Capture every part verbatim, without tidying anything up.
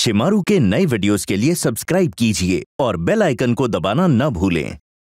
शिमारू के नए वीडियोस के लिए सब्सक्राइब कीजिए और बेल आइकन को दबाना न भूलें।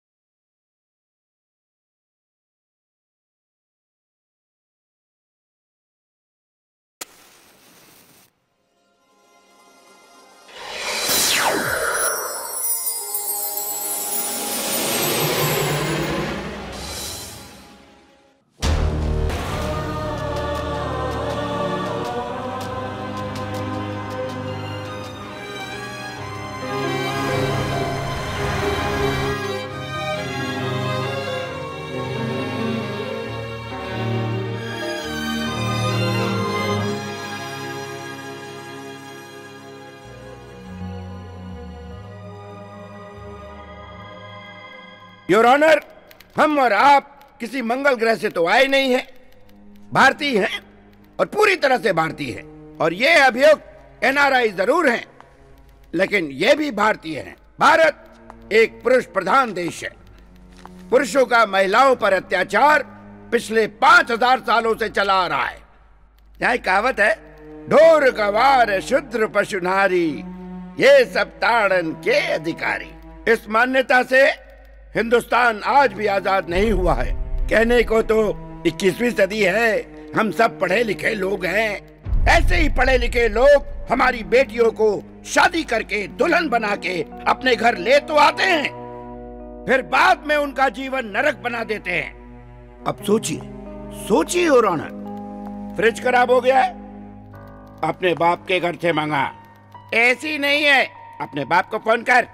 योर ऑनर, हम और आप किसी मंगल ग्रह से तो आए नहीं हैं, भारतीय हैं और पूरी तरह से भारतीय हैं। और ये अभियुक्त एन आर आई जरूर हैं, लेकिन ये भी भारतीय हैं। भारत एक पुरुष प्रधान देश है। पुरुषों का महिलाओं पर अत्याचार पिछले पांच हजार सालों से चला आ रहा है। यहाँ कहावत है, ढोर गवार शूद्र पशु नारी, ये सब ताड़न के अधिकारी। इस मान्यता से हिंदुस्तान आज भी आजाद नहीं हुआ है। कहने को तो इक्कीसवीं सदी है, हम सब पढ़े लिखे लोग हैं। ऐसे ही पढ़े लिखे लोग हमारी बेटियों को शादी करके दुल्हन बना के अपने घर ले तो आते हैं, फिर बाद में उनका जीवन नरक बना देते हैं। अब सोचिए सोचिए योर ऑनर, फ्रिज खराब हो गया है, अपने बाप के घर से मंगा। एसी नहीं है, अपने बाप को फोन कर।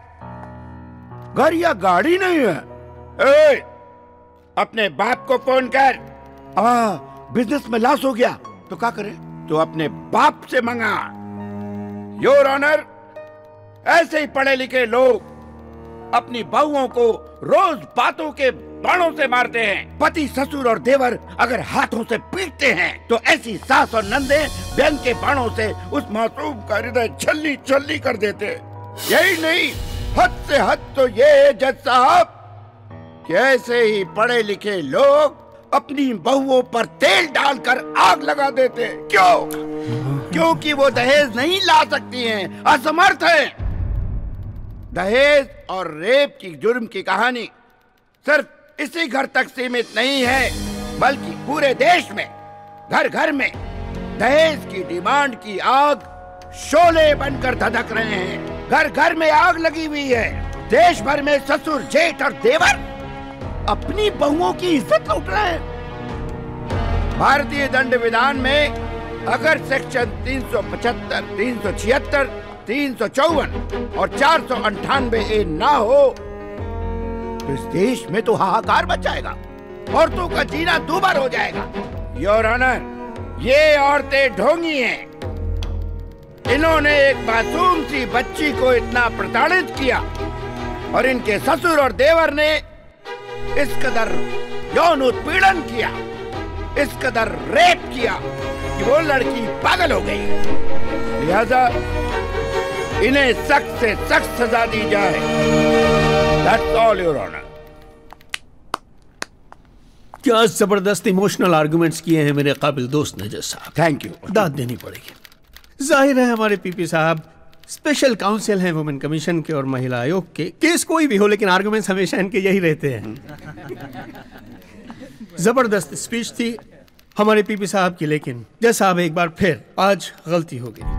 घर या गाड़ी नहीं है, ए, अपने बाप को फोन कर। आ, बिजनेस में लॉस हो गया तो क्या करें? तो अपने बाप से मंगा। योर ऑनर, ऐसे ही पढ़े लिखे लोग अपनी बहुओं को रोज बातों के बाणों से मारते हैं। पति, ससुर और देवर अगर हाथों से पीटते हैं तो ऐसी सास और नंदे व्यंग के बाणों से उस मासूम का हृदय छल्ली छल्ली कर देते। यही नहीं, हद से हद तो ये है जज साहब कि ऐसे ही पढ़े लिखे लोग अपनी बहुओं पर तेल डालकर आग लगा देते। क्यों? क्योंकि वो दहेज नहीं ला सकती हैं, असमर्थ हैं। दहेज और रेप की जुर्म की कहानी सिर्फ इसी घर तक सीमित नहीं है, बल्कि पूरे देश में घर घर में दहेज की डिमांड की आग शोले बनकर धधक रहे हैं। घर घर में आग लगी हुई है। देश भर में ससुर, जेठ और देवर अपनी बहुओं की इज्जत लूट रहे हैं। भारतीय दंड विधान में अगर सेक्शन तीन सौ पचहत्तर, तीन सौ छिहत्तर, तीन सौ चौवन और चार सौ अंठानवे ए ना हो तो इस देश में तो हाहाकार मच जाएगा, औरतों का जीना दूभर हो जाएगा। योर ऑनर, ये औरतें ढोंगी हैं। इन्होंने एक मासूम सी बच्ची को इतना प्रताड़ित किया और इनके ससुर और देवर ने इस कदर यौन उत्पीड़न किया, इस कदर रेप किया कि वो लड़की पागल हो गई। लिहाजा इन्हें सख्त से सख्त सजा दी जाए। That's all, Your Honor. क्या जबरदस्त इमोशनल आर्गुमेंट्स किए हैं मेरे काबिल दोस्त ने जज साहब। Thank you. दाद देनी पड़ेगी। जाहिर है हमारे पीपी साहब स्पेशल काउंसिल हैं वुमेन कमीशन के और महिला आयोग के। केस कोई भी हो, लेकिन आर्गुमेंट्स हमेशा इनके यही रहते हैं। जबरदस्त स्पीच थी हमारे पीपी साहब की, लेकिन जज साहब एक बार फिर आज गलती हो गई।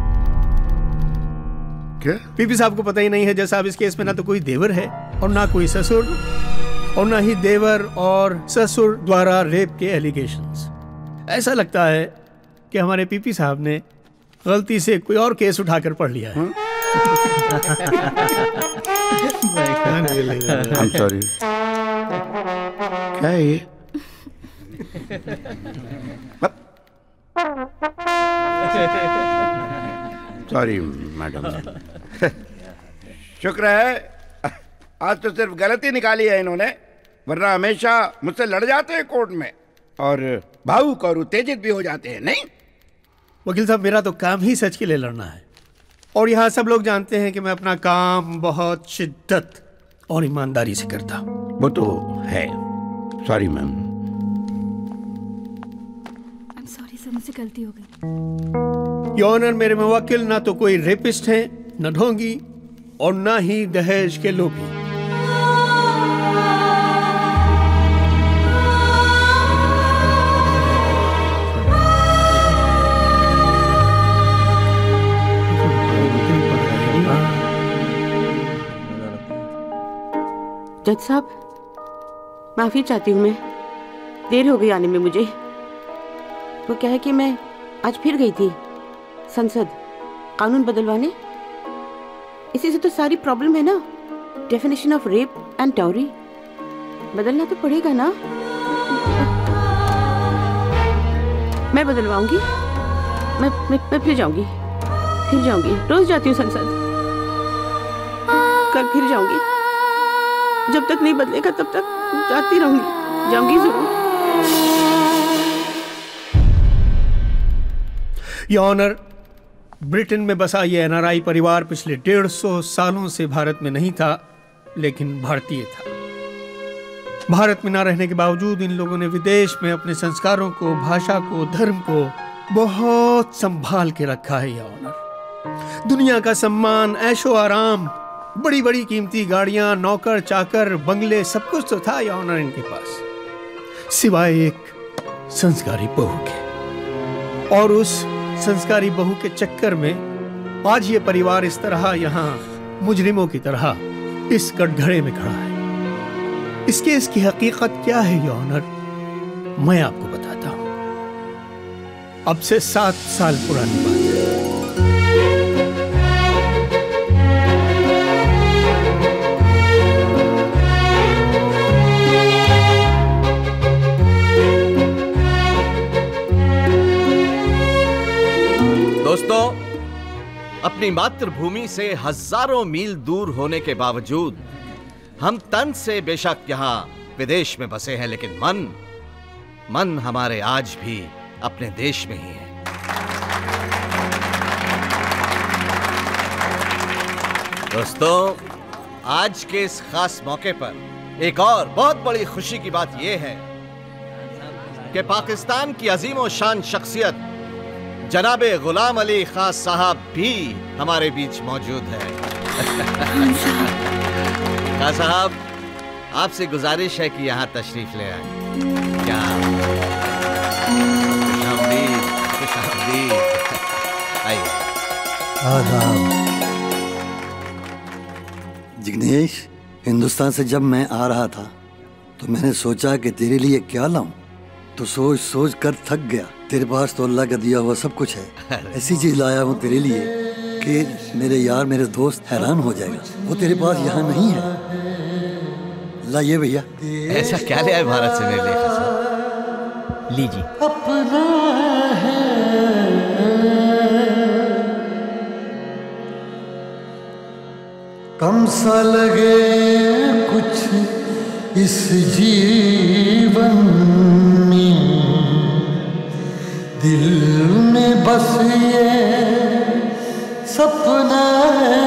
क्या? पीपी साहब को पता ही नहीं है जज साहब, इस केस में ना तो कोई देवर है और ना कोई ससुर, और ना ही देवर और ससुर द्वारा रेप के एलिगेशंस। ऐसा लगता है कि हमारे पीपी साहब ने गलती से कोई और केस उठाकर पढ़ लिया है। I'm sorry. क्या है ये? Sorry madam. शुक्र है आज तो सिर्फ गलती निकाली है इन्होंने, वरना हमेशा मुझसे लड़ जाते हैं कोर्ट में और भावुक और उत्तेजित भी हो जाते हैं। नहीं वकील साहब, मेरा तो काम ही सच के लिए लड़ना है, और यहाँ सब लोग जानते हैं कि मैं अपना काम बहुत शिद्दत और ईमानदारी से करता हूँ। वो तो है। Sorry ma'am. I'm sorry sir, मुझसे मुझसे गलती हो गई। योर ऑनर, मेरे मुवक्किल ना तो कोई रेपिस्ट हैं, न ढोंगी और ना ही दहेज के लोभी। जज साहब, माफी चाहती हूँ, मैं देर हो गई आने में मुझे। वो क्या है कि मैं आज फिर गई थी संसद कानून बदलवाने। इसी से तो सारी प्रॉब्लम है ना, definition of rape and dowry बदलना तो पड़ेगा ना। मैं बदलवाऊंगी, मैं मैं, मैं फिर जाऊंगी फिर जाऊंगी रोज जाती हूँ संसद, कल फिर जाऊंगी। जब तक नहीं बदलेगा तब तक जाती रहूंगी, जाऊंगी जरूर। योर ऑनर, ब्रिटेन में बसा ये एनआरआई परिवार पिछले डेढ़ सौ सालों से भारत में नहीं था, लेकिन भारतीय था। भारत में ना रहने के बावजूद इन लोगों ने विदेश में अपने संस्कारों को, भाषा को, धर्म को बहुत संभाल के रखा है। योर ऑनर, दुनिया का सम्मान, ऐशो आराम, बड़ी बड़ी कीमती गाड़ियां, नौकर चाकर, बंगले, सब कुछ तो था योर ऑनर इनके पास, सिवाय एक संस्कारी बहू के। और उस संस्कारी बहू के चक्कर में आज ये परिवार इस तरह यहां मुजरिमों की तरह इस कटघरे में खड़ा है। इस केस की हकीकत क्या है योर ऑनर, मैं आपको बताता हूं। अब से सात साल पुरानी बात है। दोस्तों, अपनी मातृभूमि से हजारों मील दूर होने के बावजूद हम तन से बेशक यहाँ विदेश में बसे हैं, लेकिन मन मन हमारे आज भी अपने देश में ही है। दोस्तों, आज के इस खास मौके पर एक और बहुत बड़ी खुशी की बात यह है कि पाकिस्तान की अजीम और शान शख्सियत जनाबे गुलाम अली खान साहब भी हमारे बीच मौजूद है। खान साहब, आपसे गुजारिश है कि यहाँ तशरीफ ले आए। क्या खुशामदीद, खुशामदीद। आइए। आदाब। जिग्नेश, हिंदुस्तान से जब मैं आ रहा था तो मैंने सोचा कि तेरे लिए क्या लाऊं, तो सोच सोच कर थक गया। तेरे पास तो अल्लाह का दिया हुआ सब कुछ है। ऐसी चीज लाया हूँ तेरे लिए कि मेरे यार, मेरे दोस्त हैरान हो जाएगा। वो तेरे पास यहाँ नहीं है। लाइए भैया। ऐसा क्या ले आए भारत से मेरे लिए? लीजिए। अपना है कम सा लगे कुछ इस जीवन में, दिल में बस ये सपना है।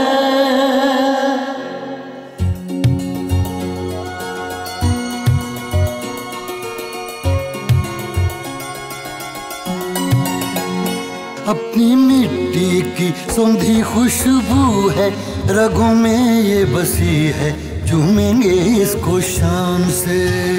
अपनी मिट्टी की सौंधी खुशबू है, रगों में ये बसी है, झूमेंगे इसको शान से।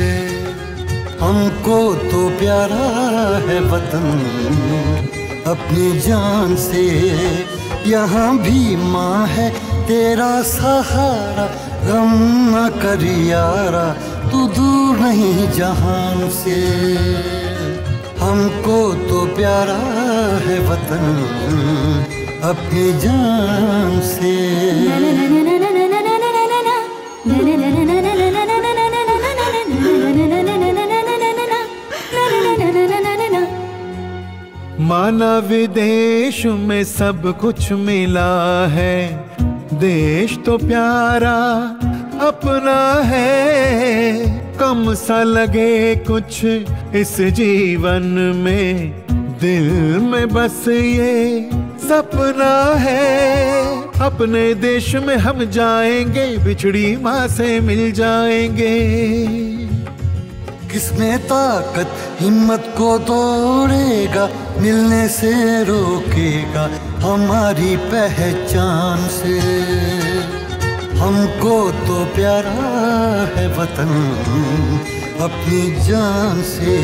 हमको तो प्यारा है वतन अपनी जान से, यहाँ भी माँ है तेरा सहारा, गम न कर यारा तू दूर नहीं जहान से। हमको तो प्यारा है वतन अपनी जान से। माना विदेश में सब कुछ मिला है, देश तो प्यारा अपना है। कम सा लगे कुछ इस जीवन में, दिल में बस ये सपना है। अपने देश में हम जाएंगे, बिछड़ी माँ से मिल जाएंगे। किसमें ताकत हिम्मत को तोड़ेगा, मिलने से रोकेगा हमारी पहचान से। हमको तो प्यारा है वतन अपनी जान से।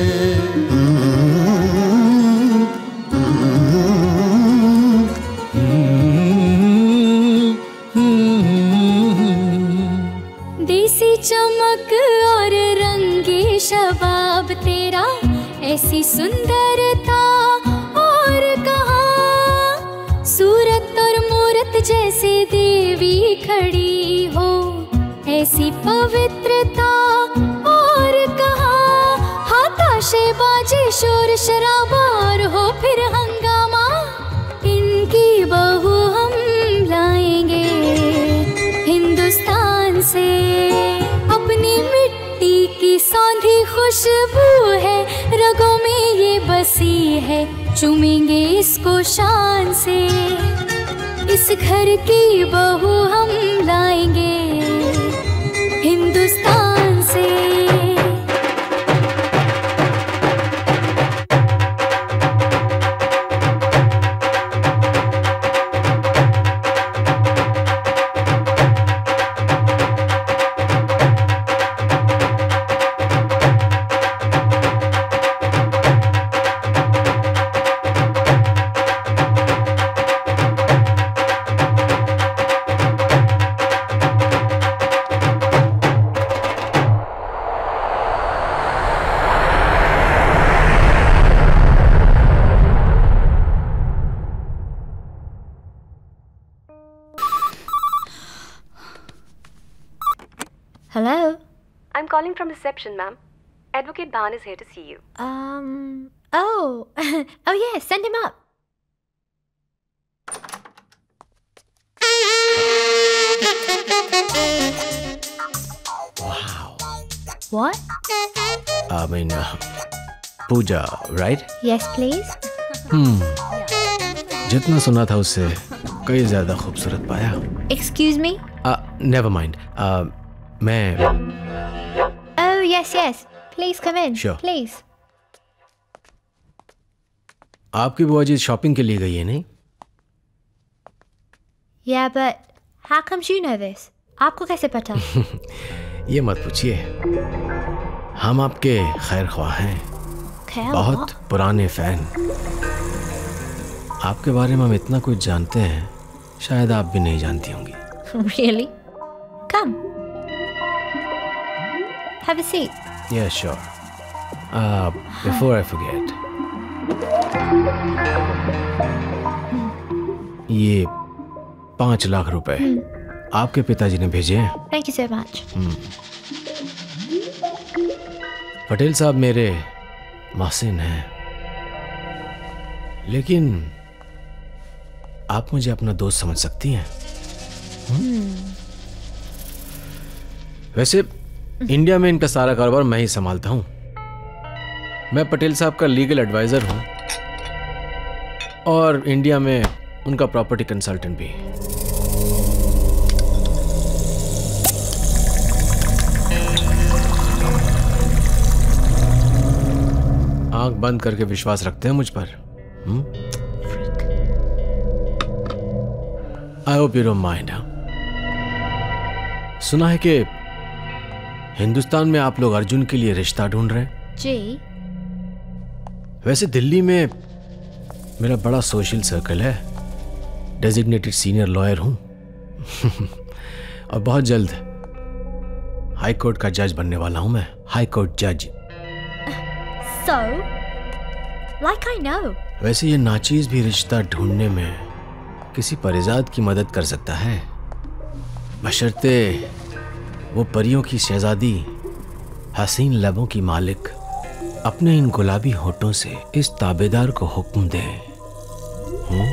देसी चमक और रंगे शबाब तेरा, ऐसी सुंदरता और कहाँ। सूरत और मूरत जैसे देवी खड़ी हो, ऐसी पवित्रता और कहाँ। हाथाशे बाजे शोर शराबार हो फिर हंगामा, इनकी बहू हम लाएंगे हिंदुस्तान से। अपनी मिट्टी की सौंधी खुशबू है, रगों में ये बसी है, चूमेंगे इसको शान से। इस घर की बहू हम लाएंगे हिंदुस्तान से। Hello? I'm calling from reception, ma'am. Advocate Bhan is here to see you. Um, oh, oh yeah, send him up. Wow. What? I mean, uh, Pooja, right? Yes, please. Hmm. जितना सुना था उससे कई ज्यादा खूबसूरत पाया। Excuse me? Uh, never mind. Uh, मैं Oh, yes, yes. Please come in. Sure. Please. आपकी बुआ जी शॉपिंग के लिए गई है नहीं? Yeah, but how comes you know this? आपको कैसे पता? ये मत पूछिए। हम आपके खैर ख्वाह हैं। खैर बहुत पुराने फैन। आपके बारे में हम इतना कुछ जानते हैं, शायद आप भी नहीं जानती होंगी। Really? Come. Have a seat. Yeah, sure. Uh, before I forget. ये पांच लाख रुपए आपके पिताजी ने भेजे हैं। Thank you so much. Patel साहब मेरे महसिन हैं, लेकिन आप मुझे अपना दोस्त समझ सकती हैं। वैसे इंडिया में इनका सारा कारोबार मैं ही संभालता हूं। मैं पटेल साहब का लीगल एडवाइजर हूं और इंडिया में उनका प्रॉपर्टी कंसल्टेंट भी। आंख बंद करके विश्वास रखते हैं मुझ पर। I hope you don't mind. सुना है कि हिंदुस्तान में आप लोग अर्जुन के लिए रिश्ता ढूंढ रहे हैं। जी। वैसे दिल्ली में मेरा बड़ा सोशल सर्कल है, डेजिग्नेटेड सीनियर लॉयर हूं और बहुत जल्द हाई कोर्ट का जज बनने वाला हूं मैं। हाई कोर्ट जज। So, like I know. वैसे ये नाचीज भी रिश्ता ढूंढने में किसी परिजाद की मदद कर सकता है, बशर्ते वो परियों की शहजादी हसीन लबों की मालिक अपने इन गुलाबी होठों से इस ताबेदार को हुक्म दे। हुँ?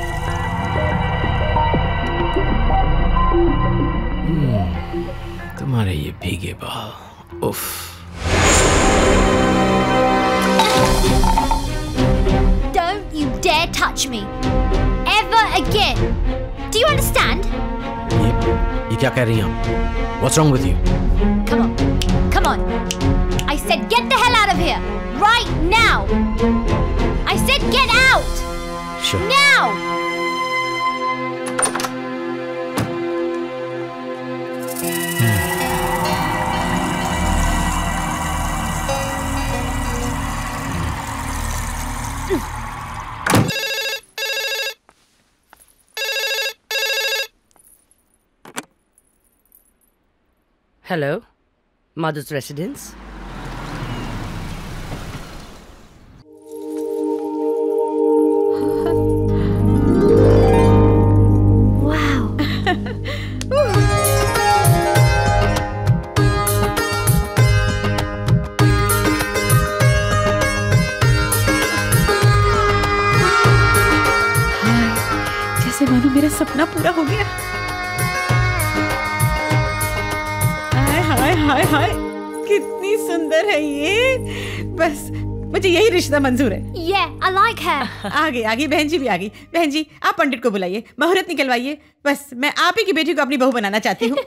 तुम्हारे ये भीगे बाल, उफ। Don't you dare touch me ever again. Do you understand? ये, ये क्या कह रही हैं आप? What's wrong with you? Come on, come on. I said get the hell out of here! Right now! I said get out! Sure. Now! Hello, Mother's residence. Wow. जैसे मानो मेरा सपना पूरा हो गया। हाय हाय हाय हाय, कितनी सुंदर है ये। बस मुझे यही रिश्ता मंजूर है। Yeah, I like her. आ गई आ गई, बहन जी भी आ गई। बहन जी आप पंडित को बुलाइए, मुहूर्त निकलवाइए। बस मैं आप ही की बेटी को अपनी बहू बनाना चाहती हूँ।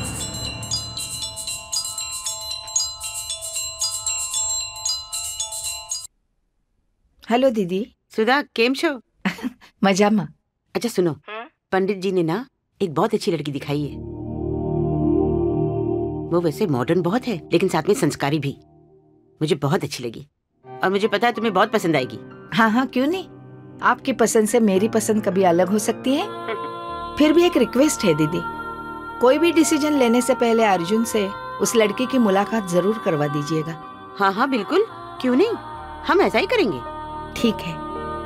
हेलो दीदी। सुधा केम छो? मजामा। अच्छा सुनो, पंडित जी ने ना एक बहुत अच्छी लड़की दिखाई है। वो वैसे मॉडर्न बहुत है लेकिन साथ में संस्कारी भी। मुझे बहुत अच्छी लगी और मुझे पता है तुम्हें बहुत पसंद आएगी। हाँ हाँ क्यों नहीं, आपकी पसंद से मेरी पसंद कभी अलग हो सकती है। फिर भी एक रिक्वेस्ट है दीदी, कोई भी डिसीजन लेने से पहले अर्जुन से उस लड़की की मुलाकात जरूर करवा दीजिएगा। हाँ हाँ बिल्कुल, क्यों नहीं, हम ऐसा ही करेंगे। ठीक है।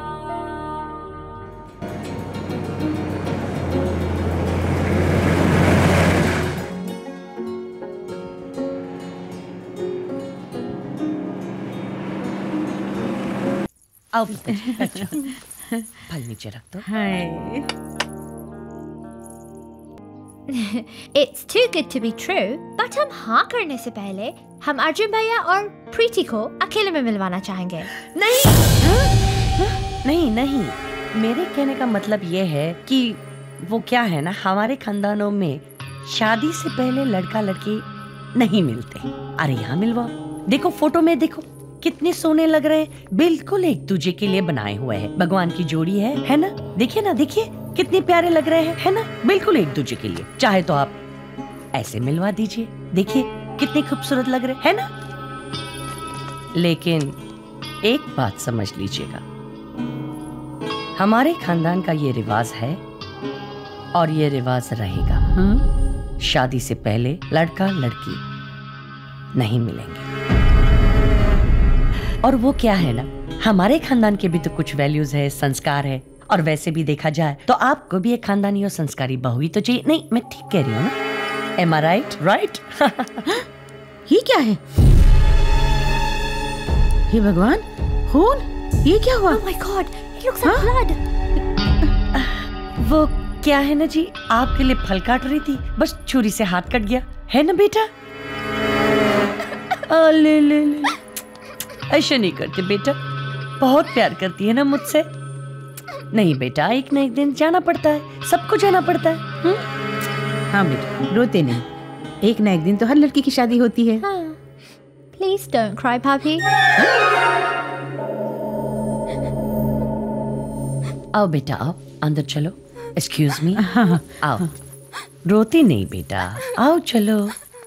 आओ फल नीचे रख दो। हाय। It's too good to be true, but हम हाँ करने से पहले हम अर्जुन भैया और प्रीति को अकेले में मिलवाना चाहेंगे। नहीं नहीं नहीं, मेरे कहने का मतलब ये है कि वो क्या है ना, हमारे खानदानों में शादी से पहले लड़का लड़की नहीं मिलते। अरे यहाँ मिलवाओ, देखो फोटो में देखो कितने सोने लग रहे हैं, बिल्कुल एक दूसरे के लिए बनाए हुए हैं। भगवान की जोड़ी है, है ना? देखिए ना, देखिए कितने प्यारे लग रहे हैं, है ना? बिल्कुल एक दूसरे के लिए। चाहे तो आप ऐसे मिलवा दीजिए, देखिए कितने खूबसूरत लग रहे हैं, है ना? लेकिन एक बात समझ लीजिएगा, हमारे खानदान का ये रिवाज है और ये रिवाज रहेगा। हुँ? शादी से पहले लड़का लड़की नहीं मिलेंगे। और वो क्या है ना, हमारे खानदान के भी तो कुछ वैल्यूज है, संस्कार है। और वैसे भी देखा जाए तो आपको भी एक खानदानी और संस्कारी बहू ही तो चाहिए। नहीं, मैं ठीक कह रही हूँ ना? Am I right? Right? ये क्या है? हे भगवान, खून? ये क्या हुआ? Oh my God, it looks like blood. वो क्या है ना जी, आपके लिए फल काट रही थी, बस छुरी से हाथ कट गया, है ना बेटा? आ, ले ले ले, ऐसे नहीं करते बेटा, बहुत प्यार करती है ना मुझसे। नहीं बेटा, एक ना एक दिन जाना पड़ता है, सबको जाना पड़ता है। हुँ? हाँ बेटा, रोते नहीं, एक ना एक दिन तो हर लड़की की शादी होती है। हाँ। Please don't cry, Papi. आओ बेटा, आओ अंदर चलो। एक्सक्यूज मी, आओ। रोती नहीं बेटा, आओ चलो।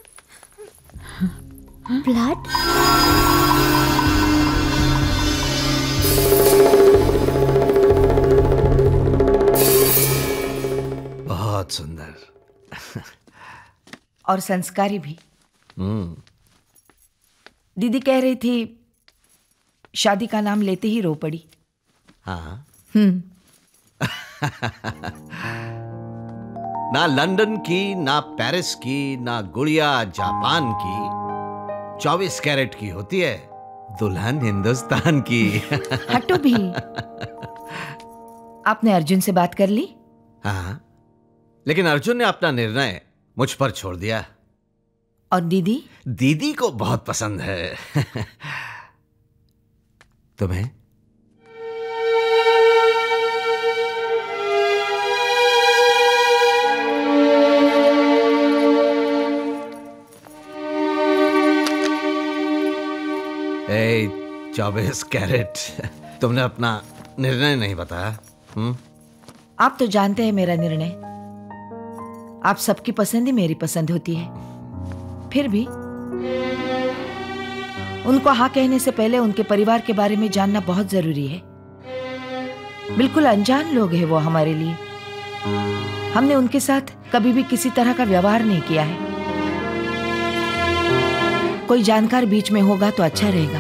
Blood? बहुत सुंदर और संस्कारी भी। हम्म। दीदी कह रही थी शादी का नाम लेते ही रो पड़ी। हाँ। हम्म। ना लंदन की, ना पेरिस की, ना गुड़िया जापान की, चौबीस कैरेट की होती है, दुल्हन हिंदुस्तान की। हटो भी। आपने अर्जुन से बात कर ली? हाँ, लेकिन अर्जुन ने अपना निर्णय मुझ पर छोड़ दिया। और दीदी? दीदी को बहुत पसंद है। तुम्हें? चौबीस कैरेट। तुमने अपना निर्णय नहीं बताया। हुँ? आप तो जानते हैं मेरा निर्णय। आप सबकी पसंद ही मेरी पसंद होती है। फिर भी उनको हाँ कहने से पहले उनके परिवार के बारे में जानना बहुत जरूरी है। बिल्कुल अनजान लोग हैं वो हमारे लिए। हमने उनके साथ कभी भी किसी तरह का व्यवहार नहीं किया है। कोई जानकार बीच में होगा तो अच्छा रहेगा।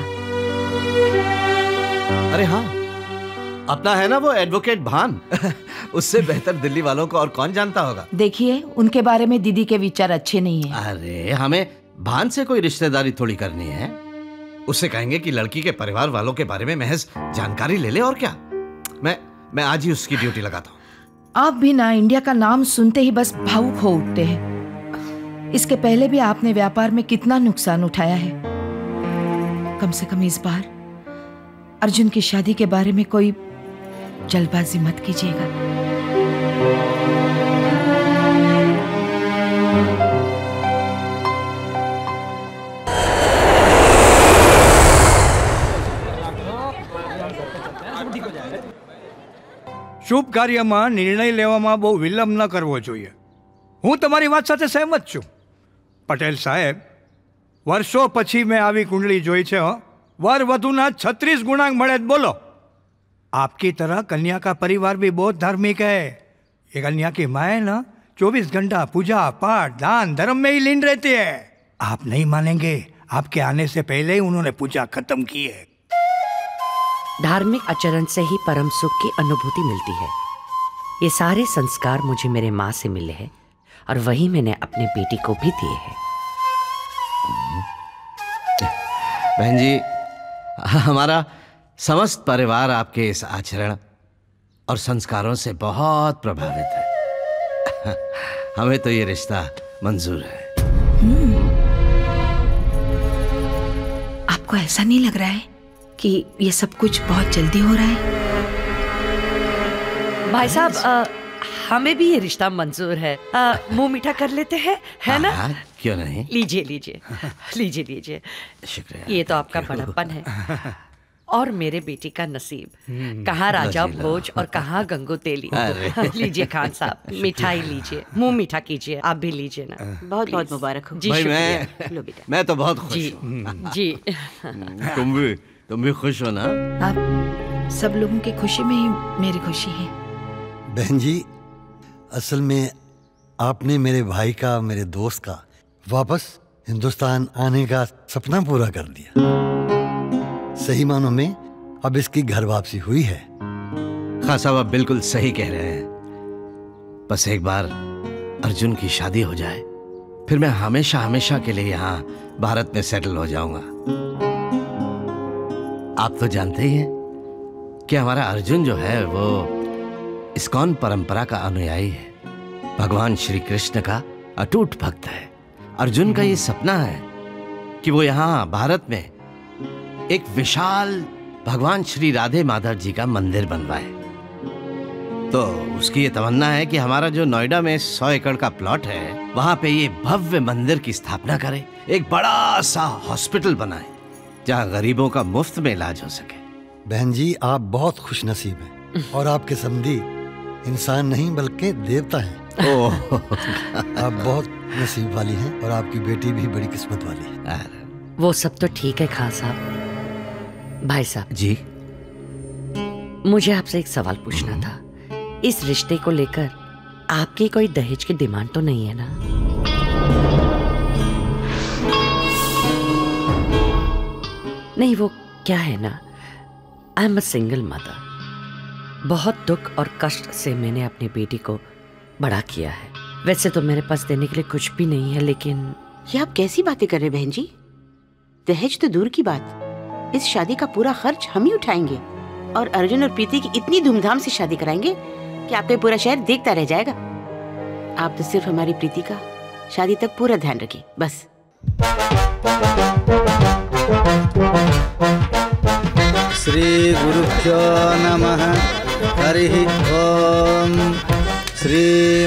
अरे हाँ, अपना है ना वो एडवोकेट भान। उससे बेहतर दिल्ली वालों को और कौन जानता होगा। देखिए, उनके बारे में दीदी के विचार अच्छे नहीं हैं। अरे हमें भान से कोई रिश्तेदारी थोड़ी करनी है। उससे कहेंगे कि लड़की के परिवार वालों के बारे में महज जानकारी ले ले और क्या। मैं मैं आज ही उसकी ड्यूटी लगाता हूँ। आप भी ना इंडिया का नाम सुनते ही बस भावुक हो उठते हैं। इसके पहले भी आपने व्यापार में कितना नुकसान उठाया है। कम से कम इस बार अर्जुन की शादी के बारे में कोई जल्दबाजी मत कीजिएगा। શુભ કાર્યમાં નિર્ણય લેવામાં બહુ વિલંબ ન કરવો જોઈએ। હું તમારી વાત સાથે સહેમત છું પટેલ સાહેબ। વર્ષો પછી મેં આવી કુંડળી જોઈ છે। वर वधुना छत्तीस गुणांक મળે बोलो। आपकी तरह कन्या का परिवार भी बहुत धार्मिक है। ये कन्या की माए ना चौबीस घंटा पूजा पाठ दान धर्म में ही लीन रहती है। आप नहीं मानेंगे, आपके आने से पहले ही उन्होंने पूजा खत्म की है। धार्मिक आचरण से ही परम सुख की अनुभूति मिलती है। ये सारे संस्कार मुझे मेरे माँ से मिले हैं और वही मैंने अपने बेटी को भी दिए हैं। बहन जी, हमारा समस्त परिवार आपके इस आचरण और संस्कारों से बहुत प्रभावित है। हमें तो ये रिश्ता मंजूर है। आपको ऐसा नहीं लग रहा है कि ये सब कुछ बहुत जल्दी हो रहा है? भाई साहब, हमें भी ये रिश्ता मंजूर है। मुंह मीठा कर लेते हैं, है ना? हाँ, क्यों नहीं। लीजिए लीजिए लीजिए लीजिए। शुक्रिया। ये तो आपका बड़प्पन है और मेरे बेटी का नसीब। कहाँ राजा भोज और कहाँ गंगू तेली। लीजिए खान साहब, मिठाई लीजिए, मुंह मीठा कीजिए। आप भी लीजिए ना। बहुत बहुत मुबारक हो। जी भाई शुक्रिया। मैं मैं तो बहुत खुश जी हूँ। जी। तुम भी तुम भी खुश हो ना? आप सब लोगों की खुशी में ही मेरी खुशी है। बहन जी, असल में आपने मेरे भाई का, मेरे दोस्त का वापस हिंदुस्तान आने का सपना पूरा कर दिया। सही मानों में अब इसकी घर वापसी हुई है। खान साहब, आप बिल्कुल सही कह रहे हैं। बस एक बार अर्जुन की शादी हो जाए, फिर मैं हमेशा हमेशा के लिए यहाँ भारत में सेटल हो जाऊंगा। आप तो जानते ही हैं कि हमारा अर्जुन जो है वो इस्कॉन परंपरा का अनुयायी है। भगवान श्री कृष्ण का अटूट भक्त है। अर्जुन का ये सपना है कि वो यहाँ भारत में एक विशाल भगवान श्री राधे माधव जी का मंदिर बनवाए। तो उसकी ये तमन्ना है कि हमारा जो नोएडा में सौ एकड़ का प्लॉट है, वहां पे ये भव्य मंदिर की स्थापना करे, एक बड़ा सा हॉस्पिटल बनाए जहाँ गरीबों का मुफ्त में इलाज हो सके। बहन जी, आप बहुत खुश नसीब हैं और आपके समधी इंसान नहीं बल्कि देवता हैं। ओह, आप बहुत नसीब वाली हैं और आपकी बेटी भी बड़ी किस्मत वाली है। वो सब तो ठीक है खान साहब। भाई साहब जी, मुझे आपसे एक सवाल पूछना था। इस रिश्ते को लेकर आपकी कोई दहेज की डिमांड तो नहीं है ना? नहीं, वो क्या है ना, I am a single mother. बहुत दुख और कष्ट से मैंने अपनी बेटी को बड़ा किया है। वैसे तो मेरे पास देने के लिए कुछ भी नहीं है, लेकिन ये आप कैसी बातें कर रहे हैं बहन जी? दहेज तो दूर की बात, इस शादी का पूरा खर्च हम ही उठाएंगे और अर्जुन और प्रीति की इतनी धूमधाम से शादी कराएंगे कि आपका पूरा शहर देखता रह जाएगा। आप तो सिर्फ हमारी प्रीति का शादी तक पूरा ध्यान रखिए बस। श्री गुरुभ्यो नमः। हरि ओम। श्री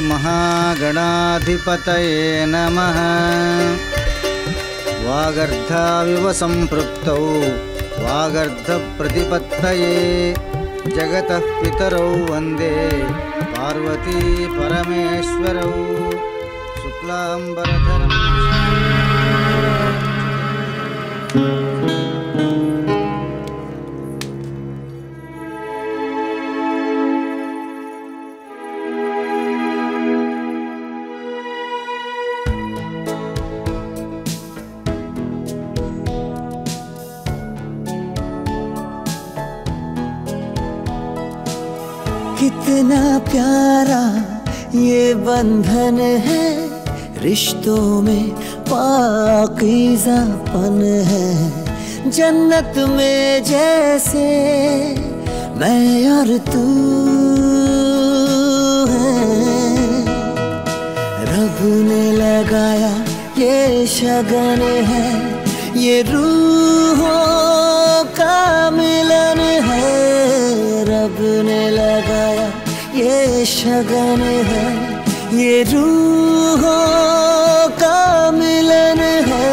महागणाधिपतये नमः। वागर्धाविव संपृक्तौ वागर्धप्रतिपत्तये जगतः पितरौ वन्दे पार्वती परमेश्वरौ शुक्लाम्बरधरम्। कितना प्यारा ये बंधन है, रिश्तों में पाकीज़ापन है। जन्नत में जैसे मैं और तू हैं, रब ने लगाया ये शगन है, ये रूहों का मिलन है। रब ने लगाया ये शगन है, ये रूहों का मिलन है।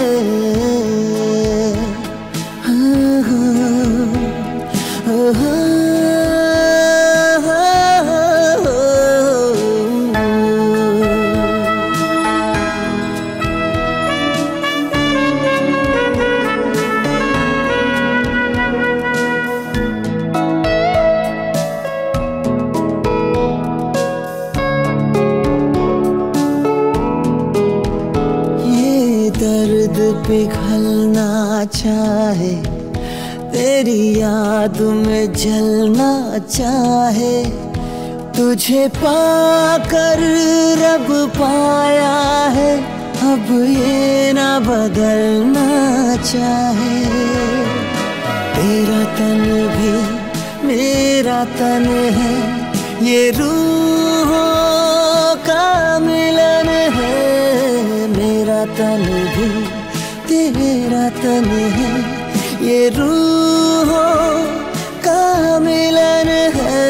हाँ, हाँ, हाँ, पिघलना चाहे, तेरी याद में जलना चाहे, तुझे पाकर रब पाया है, अब ये ना बदलना चाहे। तेरा तन भी मेरा तन है, ये रूहों का मिलन है। मेरा तन भी तेरा तन है, ये रूहों का मिलन है।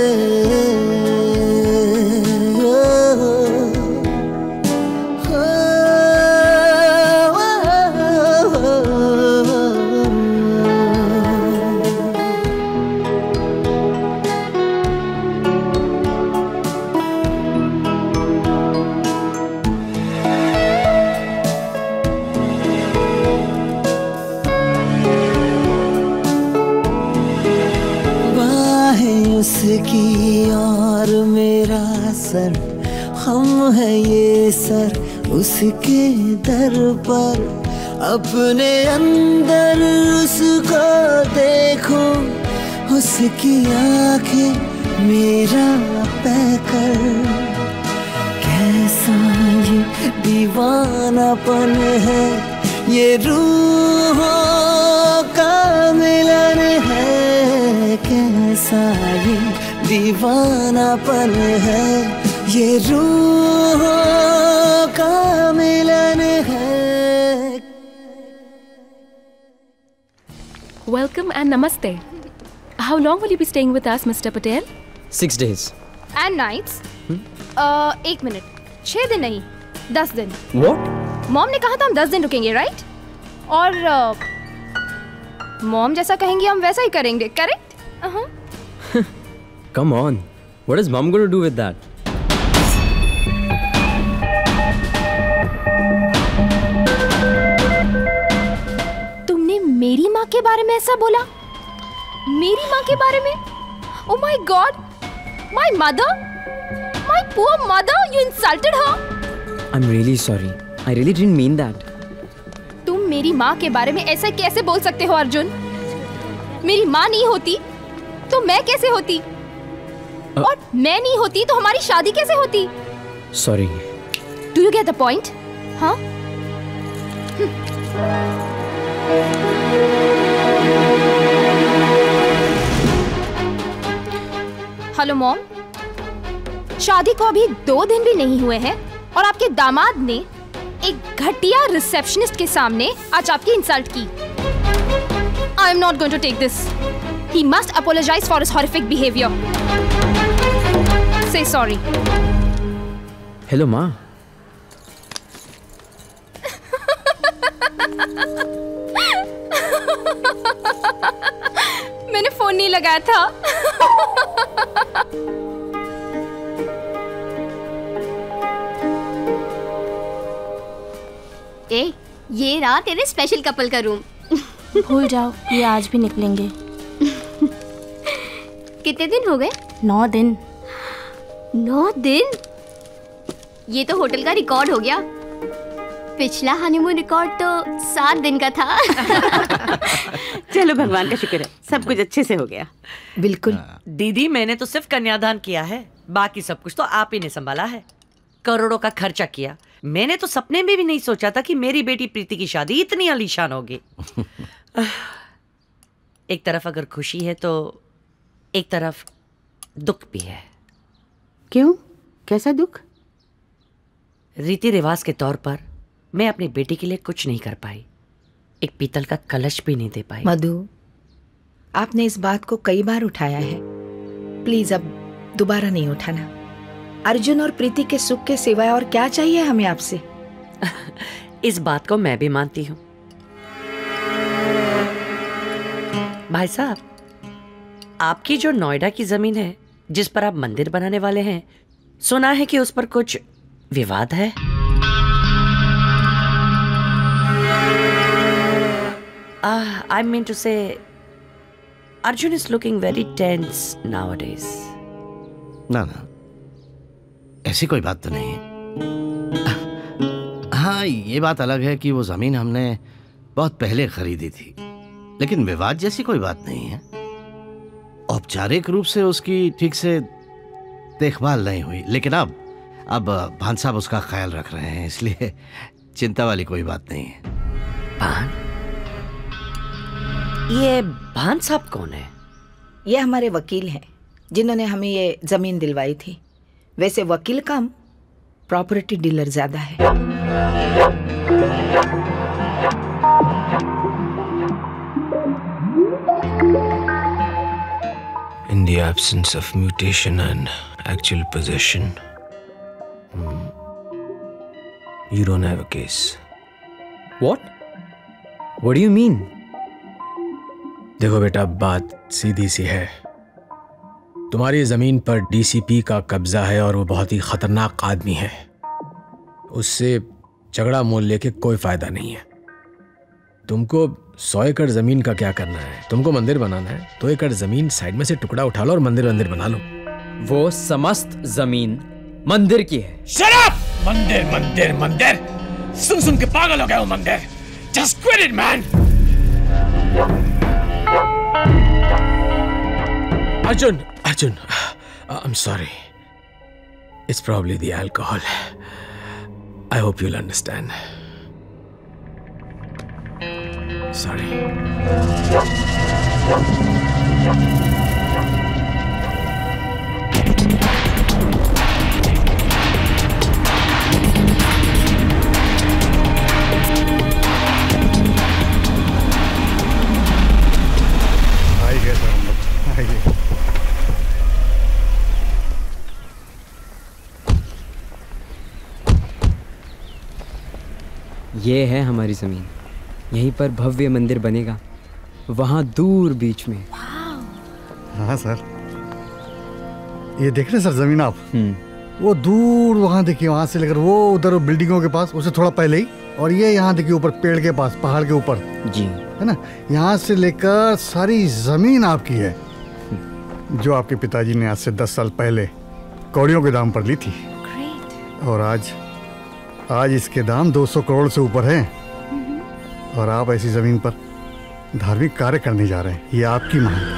उसकी और मेरा सर, हम है ये सर उसके दर पर। अपने अंदर उसको देखो, उसकी आंखें मेरा पैकर। कैसा ये दीवानापन है, ये रूहों का मिलन है। कैसा ये दीवानापन है, ये रूहों का मिलन है। Welcome and namaste. How long will you be staying with us, Mister Patel? Six days. And nights? Uh, एक मिनट, छह दिन नहीं, दस दिन। What? मॉम ने कहा था हम दस दिन रुकेंगे, राइट? और मॉम uh, जैसा कहेंगे हम वैसा ही करेंगे, correct? Uh-huh. Come on. What is mom going to do with that? तुमने मेरी माँ के बारे में ऐसा बोला? मेरी माँ के बारे में? Oh my God! My mother? My poor mother! You insulted her! I'm really sorry. I really didn't mean that. तुम मेरी माँ के बारे में ऐसा कैसे बोल सकते हो अर्जुन? मेरी माँ नहीं होती तो मैं कैसे होती? uh, और मैं नहीं होती तो हमारी शादी कैसे होती? Sorry. Do you get the point? हाँ? हेलो मॉम, शादी को अभी दो दिन भी नहीं हुए हैं और आपके दामाद ने एक घटिया रिसेप्शनिस्ट के सामने आज आपकी इंसल्ट की। I am not going to take this. He must apologize for his horrific behavior. Say sorry. Hello, Ma. मैंने फोन नहीं लगाया था। ए, ये रहा तेरे स्पेशल कपल का रूम। भूल जाओ, ये आज भी निकलेंगे। कितने दिन हो गए? नौ दिन। नौ दिन? ये तो होटल का रिकॉर्ड हो गया। पिछला हनीमून रिकॉर्ड तो सात दिन का था। चलो भगवान का शुक्र है, सब कुछ अच्छे से हो गया। बिल्कुल। दीदी, मैंने तो सिर्फ कन्यादान किया है, बाकी सब कुछ तो आप ही ने संभाला है। करोड़ों का खर्चा किया। मैंने तो सपने में भी नहीं सोचा था कि मेरी बेटी प्रीति की शादी इतनी आलीशान होगी। एक तरफ अगर खुशी है तो एक तरफ दुख भी है। क्यों? कैसा दुख? रीति रिवाज के तौर पर मैं अपनी बेटी के लिए कुछ नहीं कर पाई, एक पीतल का कलश भी नहीं दे पाई। मधु, आपने इस बात को कई बार उठाया है, प्लीज अब दोबारा नहीं उठाना। अर्जुन और प्रीति के सुख के सिवाय और क्या चाहिए हमें आपसे? इस बात को मैं भी मानती हूँ। भाई साहब, आपकी जो नोएडा की जमीन है जिस पर आप मंदिर बनाने वाले हैं, सुना है कि उस पर कुछ विवाद है। आई mean to say Arjun is looking very tense nowadays. ना ना, ऐसी कोई बात तो नहीं है। हाँ, ये बात अलग है कि वो जमीन हमने बहुत पहले खरीदी थी, लेकिन विवाद जैसी कोई बात नहीं है। औपचारिक रूप से उसकी ठीक से देखभाल नहीं हुई, लेकिन अब अब भान साहब उसका ख्याल रख रहे हैं, इसलिए चिंता वाली कोई बात नहीं है। भान? ये भान साहब कौन है? ये हमारे वकील हैं जिन्होंने हमें ये जमीन दिलवाई थी। वैसे वकील कम, प्रॉपर्टी डीलर ज्यादा है। In the absence of mutation and actual possession, hmm, you don't have a case. What? What do you mean? देखो बेटा, बात सीधी सी है। तुम्हारी जमीन पर डीसीपी का कब्जा है और वो बहुत ही खतरनाक आदमी है। उससे झगड़ा मोल लेके कोई फायदा नहीं है। तुमको सौ एकड़ जमीन का क्या करना है? तुमको मंदिर बनाना है तो एकड़ जमीन साइड में से टुकड़ा उठा लो और मंदिर मंदिर बना लो। वो समस्त जमीन मंदिर की है। Shut up! मंदिर मंदिर मंदिर, सुन सुन के पागल हो गया हूँ। मंदिर, just quit it, man! Arjun, Arjun, I'm sorry. It's probably the alcohol. I hope you'll understand. Sorry. आइए सर, हम लोग आइए। ये है हमारी जमीन, यहीं पर भव्य मंदिर बनेगा, वहां दूर बीच में। हाँ सर, ये देख रहे सर जमीन आप? वो दूर वहाँ देखिए, वहाँ से लेकर वो उधर बिल्डिंगों के पास, उससे थोड़ा पहले ही, और ये यहाँ देखिए ऊपर पेड़ के पास, पहाड़ के ऊपर जी, है ना। यहाँ से लेकर सारी जमीन आपकी है, जो आपके पिताजी ने आज से दस साल पहले कौड़ियों के दाम पर ली थी। और आज आज इसके दाम दो सौ करोड़ से ऊपर हैं। और आप ऐसी जमीन पर धार्मिक कार्य करने जा रहे हैं, ये आपकी मांग है।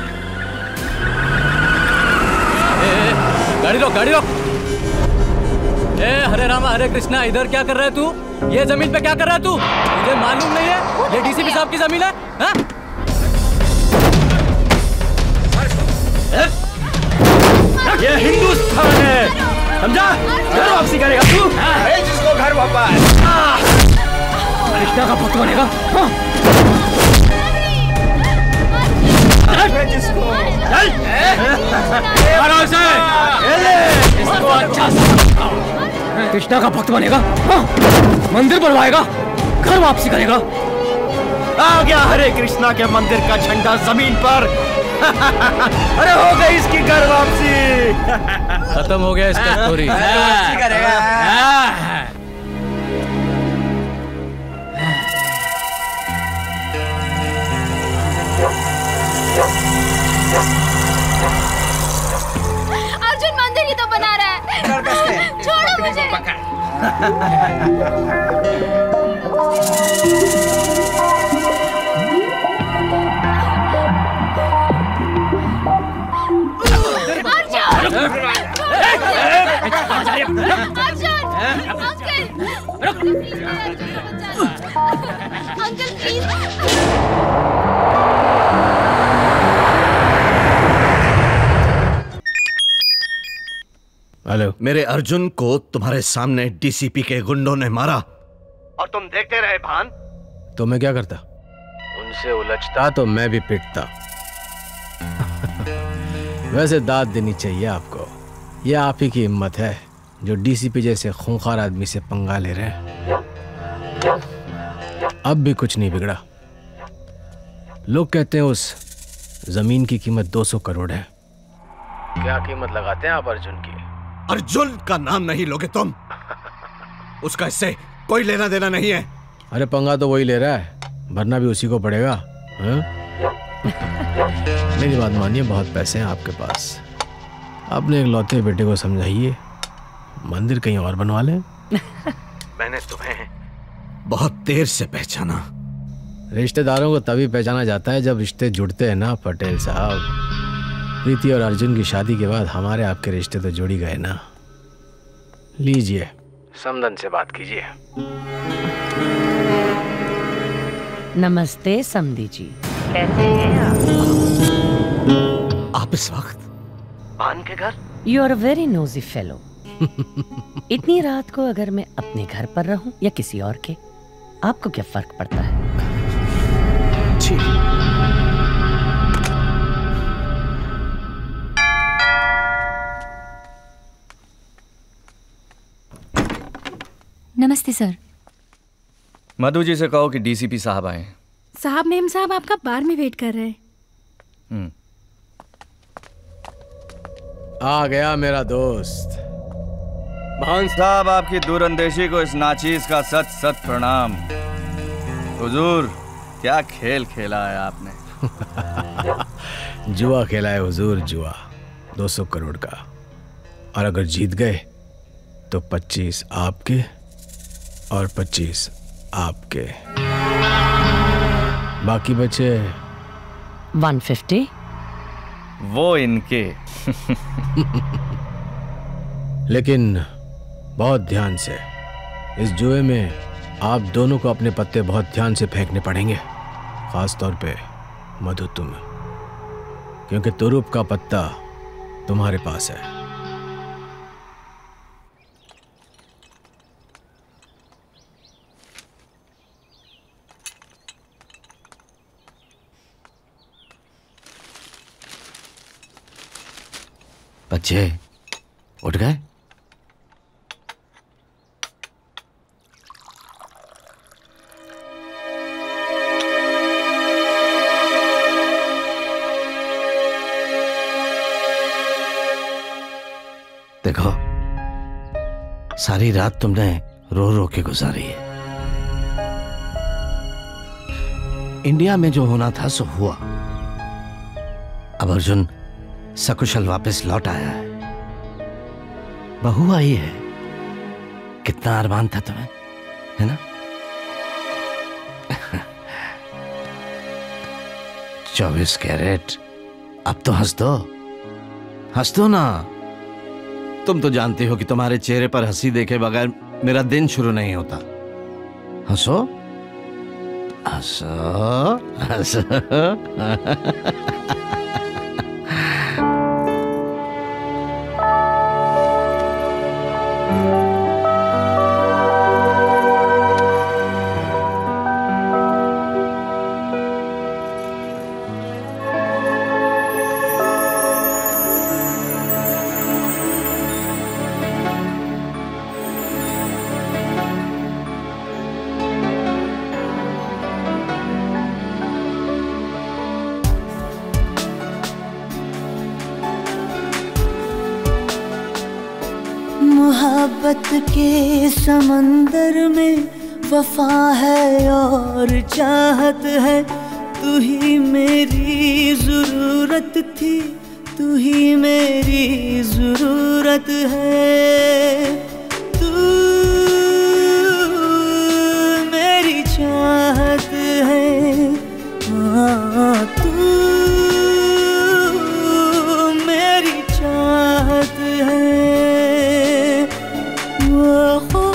गाड़ी रोक, गाड़ी रोक। ए, हरे रामा हरे कृष्णा, इधर क्या कर रहा है तू? ये जमीन पे क्या कर रहा है तू? मुझे मालूम नहीं है ये डीसीपी साहब की जमीन है, हा? ये हिंदुस्तान है, समझा? घर वापसी करेगा तू? जिसको घर वापस। कृष्णा का पुत्र बनेगा। जिसको चल इसको अच्छा सा कृष्णा का भक्त बनेगा, हाँ? मंदिर बनवाएगा, घर वापसी करेगा। आ गया हरे कृष्णा के मंदिर का झंडा जमीन पर। अरे हो गई इसकी घर वापसी। खत्म हो गया इसका स्टोरी। अर्जुन मंदिर ही तो बना रहा है। छोड़ो मुझे। Uncle please. हेलो। मेरे अर्जुन को तुम्हारे सामने डीसीपी के गुंडों ने मारा और तुम देखते रहे भान। तो मैं क्या करता? उनसे उलझता तो मैं भी पिटता। वैसे दाद देनी चाहिए आपको। यह आप ही की हिम्मत है जो डीसीपी जैसे खूंखार आदमी से पंगा ले रहे हैं। अब भी कुछ नहीं बिगड़ा। लोग कहते हैं उस जमीन की कीमत दो सौ करोड़ है। क्या कीमत लगाते हैं आप अर्जुन की? अर्जुन का नाम नहीं लोगे तुम। उसका इससे कोई लेना देना नहीं है। अरे पंगा तो वही ले रहा है, भरना भी उसी को पड़ेगा। हाँ? मेरी बात मानिए, बहुत पैसे हैं आपके पास। अपने एक लौते बेटे को समझाइए, मंदिर कहीं और बनवा लें। मैंने तुम्हें बहुत देर से पहचाना। रिश्तेदारों को तभी पहचाना जाता है जब रिश्ते जुड़ते हैं ना पटेल साहब। प्रीति और अर्जुन की शादी के बाद हमारे आपके रिश्ते तो जुड़ ही गए ना। लीजिए, समदन से बात कीजिए। नमस्ते समधी जी, कैसे हैं आप? आप इस वक्त भान के घर? You are a very nosy fellow. इतनी रात को अगर मैं अपने घर पर रहूं या किसी और के, आपको क्या फर्क पड़ता है? जी। नमस्ते सर। मधु जी से कहो कि डीसीपी साहब आए। साहब मेम साहब आपका बार में वेट कर रहे हैं। आ गया मेरा दोस्त। भान साहब, आपकी दूरंदेशी को इस नाचीज का सच सच प्रणाम। हुजूर, क्या खेल खेला है आपने। जुआ खेला है हुजूर, जुआ। दो सौ करोड़ का, और अगर जीत गए तो पच्चीस आपके और पच्चीस आपके। बाकी बचे वन फिफ्टी। वो इनके। लेकिन बहुत ध्यान से। इस जुए में आप दोनों को अपने पत्ते बहुत ध्यान से फेंकने पड़ेंगे, खास तौर पे मधु तुम, क्योंकि तुरुप का पत्ता तुम्हारे पास है। बच्चे उठ गए? देखो, सारी रात तुमने रो रो के गुजारी है। इंडिया में जो होना था सो हुआ। अब अर्जुन सकुशल वापस लौट आया है, बहू आई है। कितना अरमान था तुम्हें, है ना? चौबीस कैरेट। अब तो हंस दो, हंस दो ना। तुम तो जानती हो कि तुम्हारे चेहरे पर हंसी देखे बगैर मेरा दिन शुरू नहीं होता। हंसो हंसो हंसो। मोहब्बत के समंदर में वफा है और चाहत है, तू ही मेरी जरूरत थी, तू ही मेरी जरूरत है, तू मेरी चाहत है, हाँ तू मेरी चाहत है। वो हो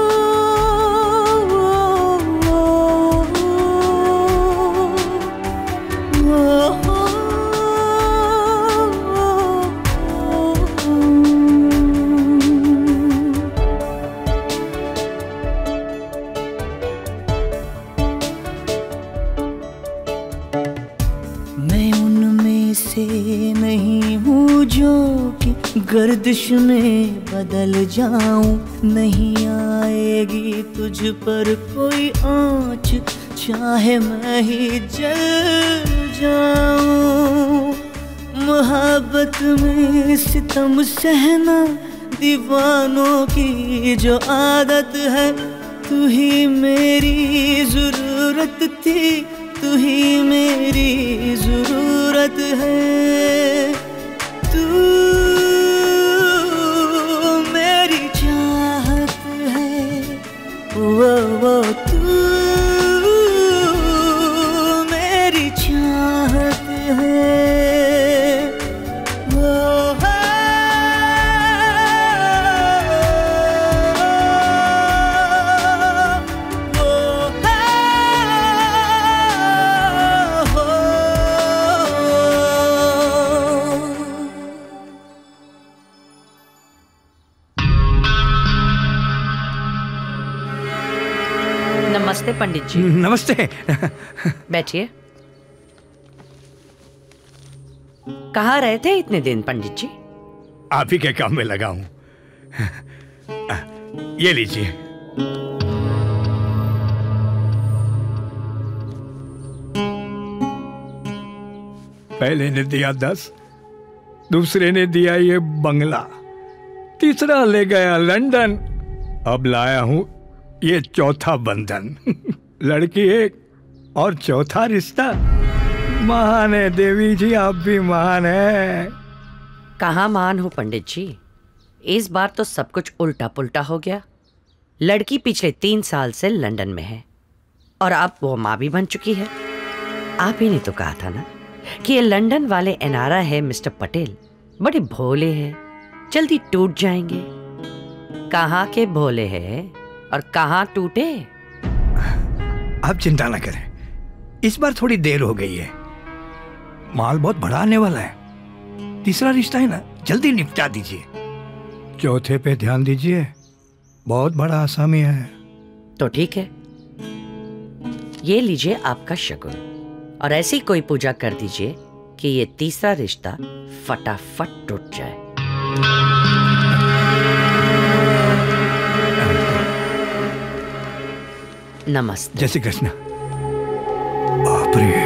नहीं हूँ जो कि गर्दिश में बदल जाऊं, नहीं आएगी तुझ पर कोई आँच, चाहे मैं ही जल जाऊं। मोहब्बत में सितम सहना दीवानों की जो आदत है, तू ही मेरी जरूरत थी, तू ही मेरी जरूरत है, तू मेरी चाहत है, वो वो तू मेरी चाहत है, वो नमस्ते पंडित जी। नमस्ते। बैठिए। कहाँ रहे थे इतने दिन पंडित जी? आप ही के काम में लगा हूं। ये लीजिए। पहले ने दिया दस, दूसरे ने दिया ये बंगला, तीसरा ले गया लंदन, अब लाया हूं ये चौथा बंधन। लड़की एक और चौथा रिश्ता। महान है देवी जी, आप भी महान है। कहाँ महान हो पंडित जी, इस बार तो सब कुछ उल्टा पुल्टा हो गया। लड़की पिछले तीन साल से लंदन में है और अब वो माँ भी बन चुकी है। आप ही ने तो कहा था ना कि ये लंदन वाले एनआरआ है मिस्टर पटेल, बड़े भोले हैं, जल्दी टूट जाएंगे। कहाँ के भोले हैं और कहाँ टूटे? आप चिंता ना करें, इस बार थोड़ी देर हो गई है, माल बहुत बड़ा आने वाला है। तीसरा रिश्ता है ना, जल्दी निपटा दीजिए। चौथे पे ध्यान दीजिए, बहुत बड़ा आसामी है। तो ठीक है, ये लीजिए आपका शगुन, और ऐसी कोई पूजा कर दीजिए कि ये तीसरा रिश्ता फटाफट टूट जाए। नमस्ते। जय श्री कृष्ण। बाप रे,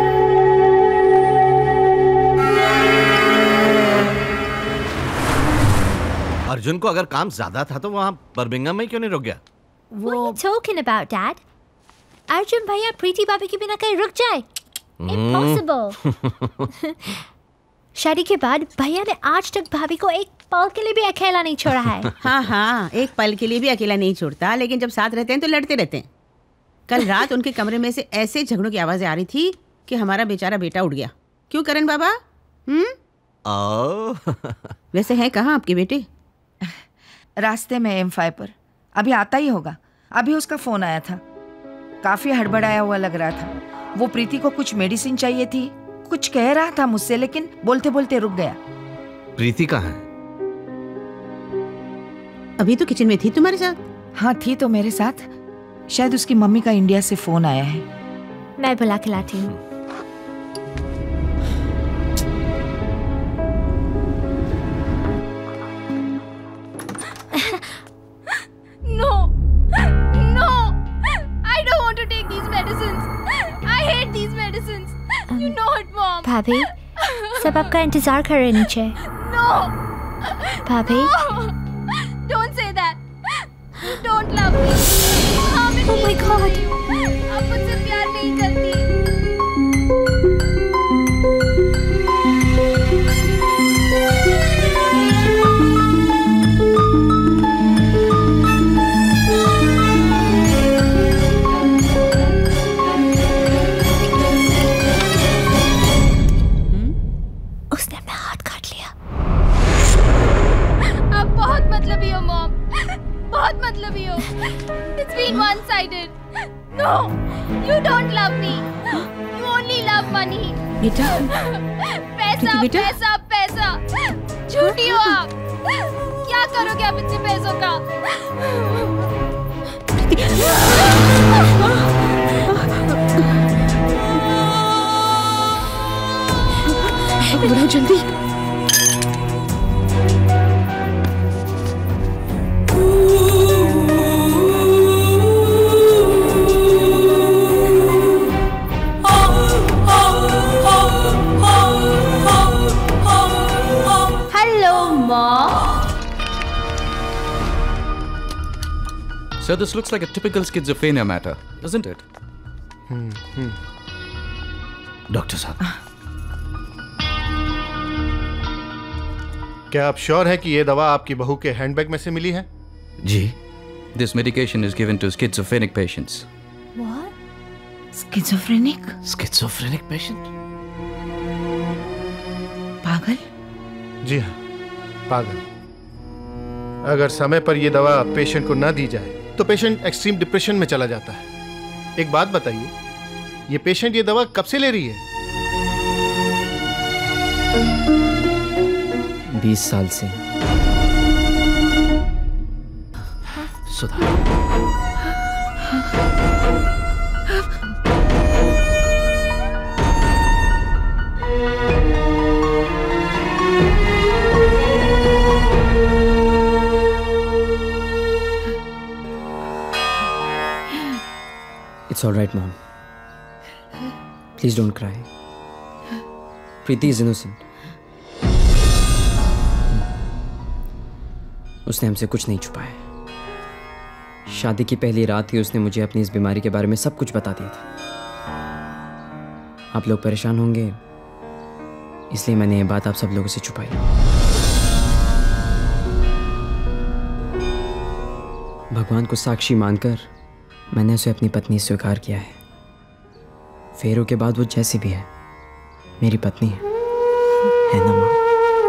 अर्जुन को अगर काम ज्यादा था तो वहाँ बर्मिंघम में क्यों नहीं रुक गया? What are you talking about, Dad? Arjun भैया प्रीति भाभी के बिना कहीं रुक जाए? Impossible. शादी के बाद भैया ने आज तक भाभी को एक पल के लिए भी अकेला नहीं छोड़ा है। हाँ हाँ, एक पल के लिए भी अकेला नहीं छोड़ता, लेकिन जब साथ रहते हैं तो लड़ते रहते हैं। कल रात उनके कमरे में से ऐसे झगड़ों की आवाजें आ रही थी कि हमारा बेचारा बेटा उठ गया। क्यों करण बाबा? हम्म वैसे है कहाँ आपके बेटे? रास्ते में एम फाइव पर, अभी आता ही होगा। अभी उसका फोन आया था, काफी हड़बड़ाया हुआ लग रहा था। वो प्रीति को कुछ मेडिसिन चाहिए थी, कुछ कह रहा था मुझसे, लेकिन बोलते बोलते रुक गया। प्रीति कहाँ है? अभी तो किचन में थी तुम्हारे साथ। हाँ थी तो मेरे साथ। शायद उसकी मम्मी का इंडिया से फोन आया है। मैं बुला के लाती हूँ। No, no, I don't want to take these medicines. I hate these medicines. You know it, Mom. भाभी, सब आपका इंतजार कर रहे नीचे। No. भाभी, No. Don't say that. don't love me. How many? Oh my God. आप मुझसे प्यार नहीं करती. मतलबी हो मॉम, बहुत मतलबी हो. It's been one-sided. No, you don't love me. You only love money. बेटा, पैसा, बेटा? पैसा, पैसा. झूठी हो आप. क्या करोगे आप इतने पैसों का? बढ़ो जल्दी. So this looks like a typical schizophrenia matter, isn't it? Doctor साहब, क्या आप श्योर हैं कि ये दवा आपकी बहू के हैंडबैग में से मिली है? जी. This medication is given to schizophrenic patients. What? Schizophrenic? Schizophrenic patient? पागल? जी हाँ, पागल. अगर समय पर यह दवा पेशेंट को न दी जाए तो पेशेंट एक्सट्रीम डिप्रेशन में चला जाता है. एक बात बताइए, ये पेशेंट ये दवा कब से ले रही है? बीस साल से. सुधा. It's all right, Mom. Please don't cry. Preeti is innocent. उसने हमसे कुछ नहीं छुपाया. शादी की पहली रात ही उसने मुझे अपनी इस बीमारी के बारे में सब कुछ बता दिया था. आप लोग परेशान होंगे, इसलिए मैंने ये बात आप सब लोगों से छुपाई. भगवान को साक्षी मानकर मैंने उसे अपनी पत्नी स्वीकार किया है. फेरों के बाद वो जैसी भी है मेरी पत्नी है, है ना माँ?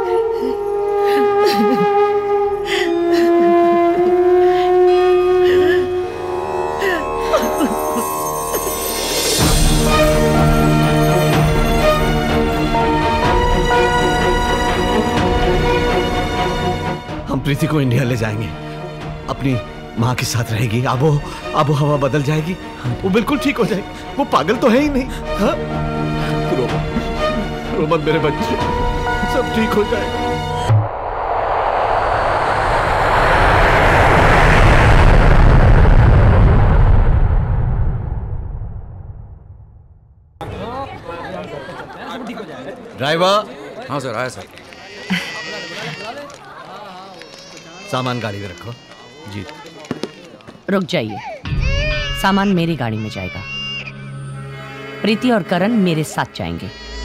हम प्रीति को इंडिया ले जाएंगे. अपनी माँ के साथ रहेगी. आबो आबो हवा बदल जाएगी. वो बिल्कुल ठीक हो जाएगी. वो पागल तो है ही नहीं. हाँ? रो रो मत मेरे बच्चे, सब ठीक हो जाएगा. ड्राइवर. हाँ सर, आया सर. सामान गाड़ी में रखो. जी. रुक जाइए. सामान मेरी गाड़ी में जाएगा. प्रीति और करण मेरे साथ जाएंगे.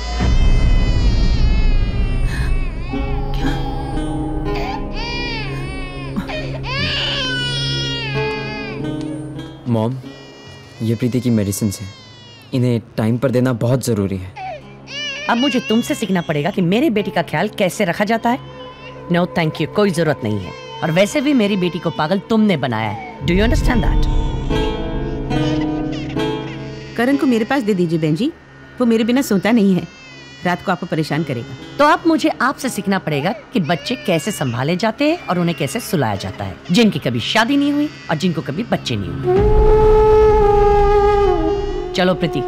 मॉम, ये प्रीति की मेडिसिन है. इन्हें टाइम पर देना बहुत जरूरी है. अब मुझे तुमसे सीखना पड़ेगा कि मेरे बेटी का ख्याल कैसे रखा जाता है. नो थैंक यू, कोई जरूरत नहीं है. और वैसे भी मेरी बेटी को पागल तुमने बनाया है. Do you understand that? Karan को मेरे पास दे दीजिए बहन जी. वो मेरे बिना सोता नहीं है. रात को आपको परेशान करेगा. तो अब मुझे आपसे सीखना पड़ेगा कि बच्चे कैसे संभाले जाते हैं और उन्हें कैसे सुलाया जाता है, जिनकी कभी शादी नहीं हुई और जिनको कभी बच्चे नहीं हुए. चलो प्रीति.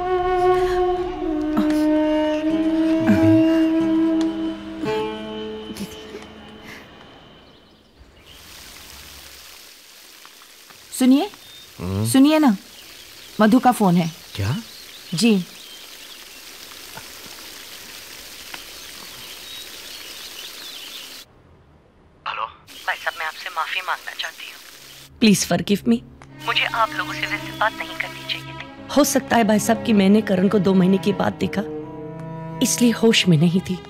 सुनिए सुनिए ना, मधु का फोन है. क्या? जी. हेलो भाई साहब, मैं आपसे माफी मांगना चाहती हूँ. Please forgive me. मुझे आप लोगों से वैसे बात नहीं करनी चाहिए थी। हो सकता है भाई साहब कि मैंने करण को दो महीने के बाद देखा, इसलिए होश में नहीं थी।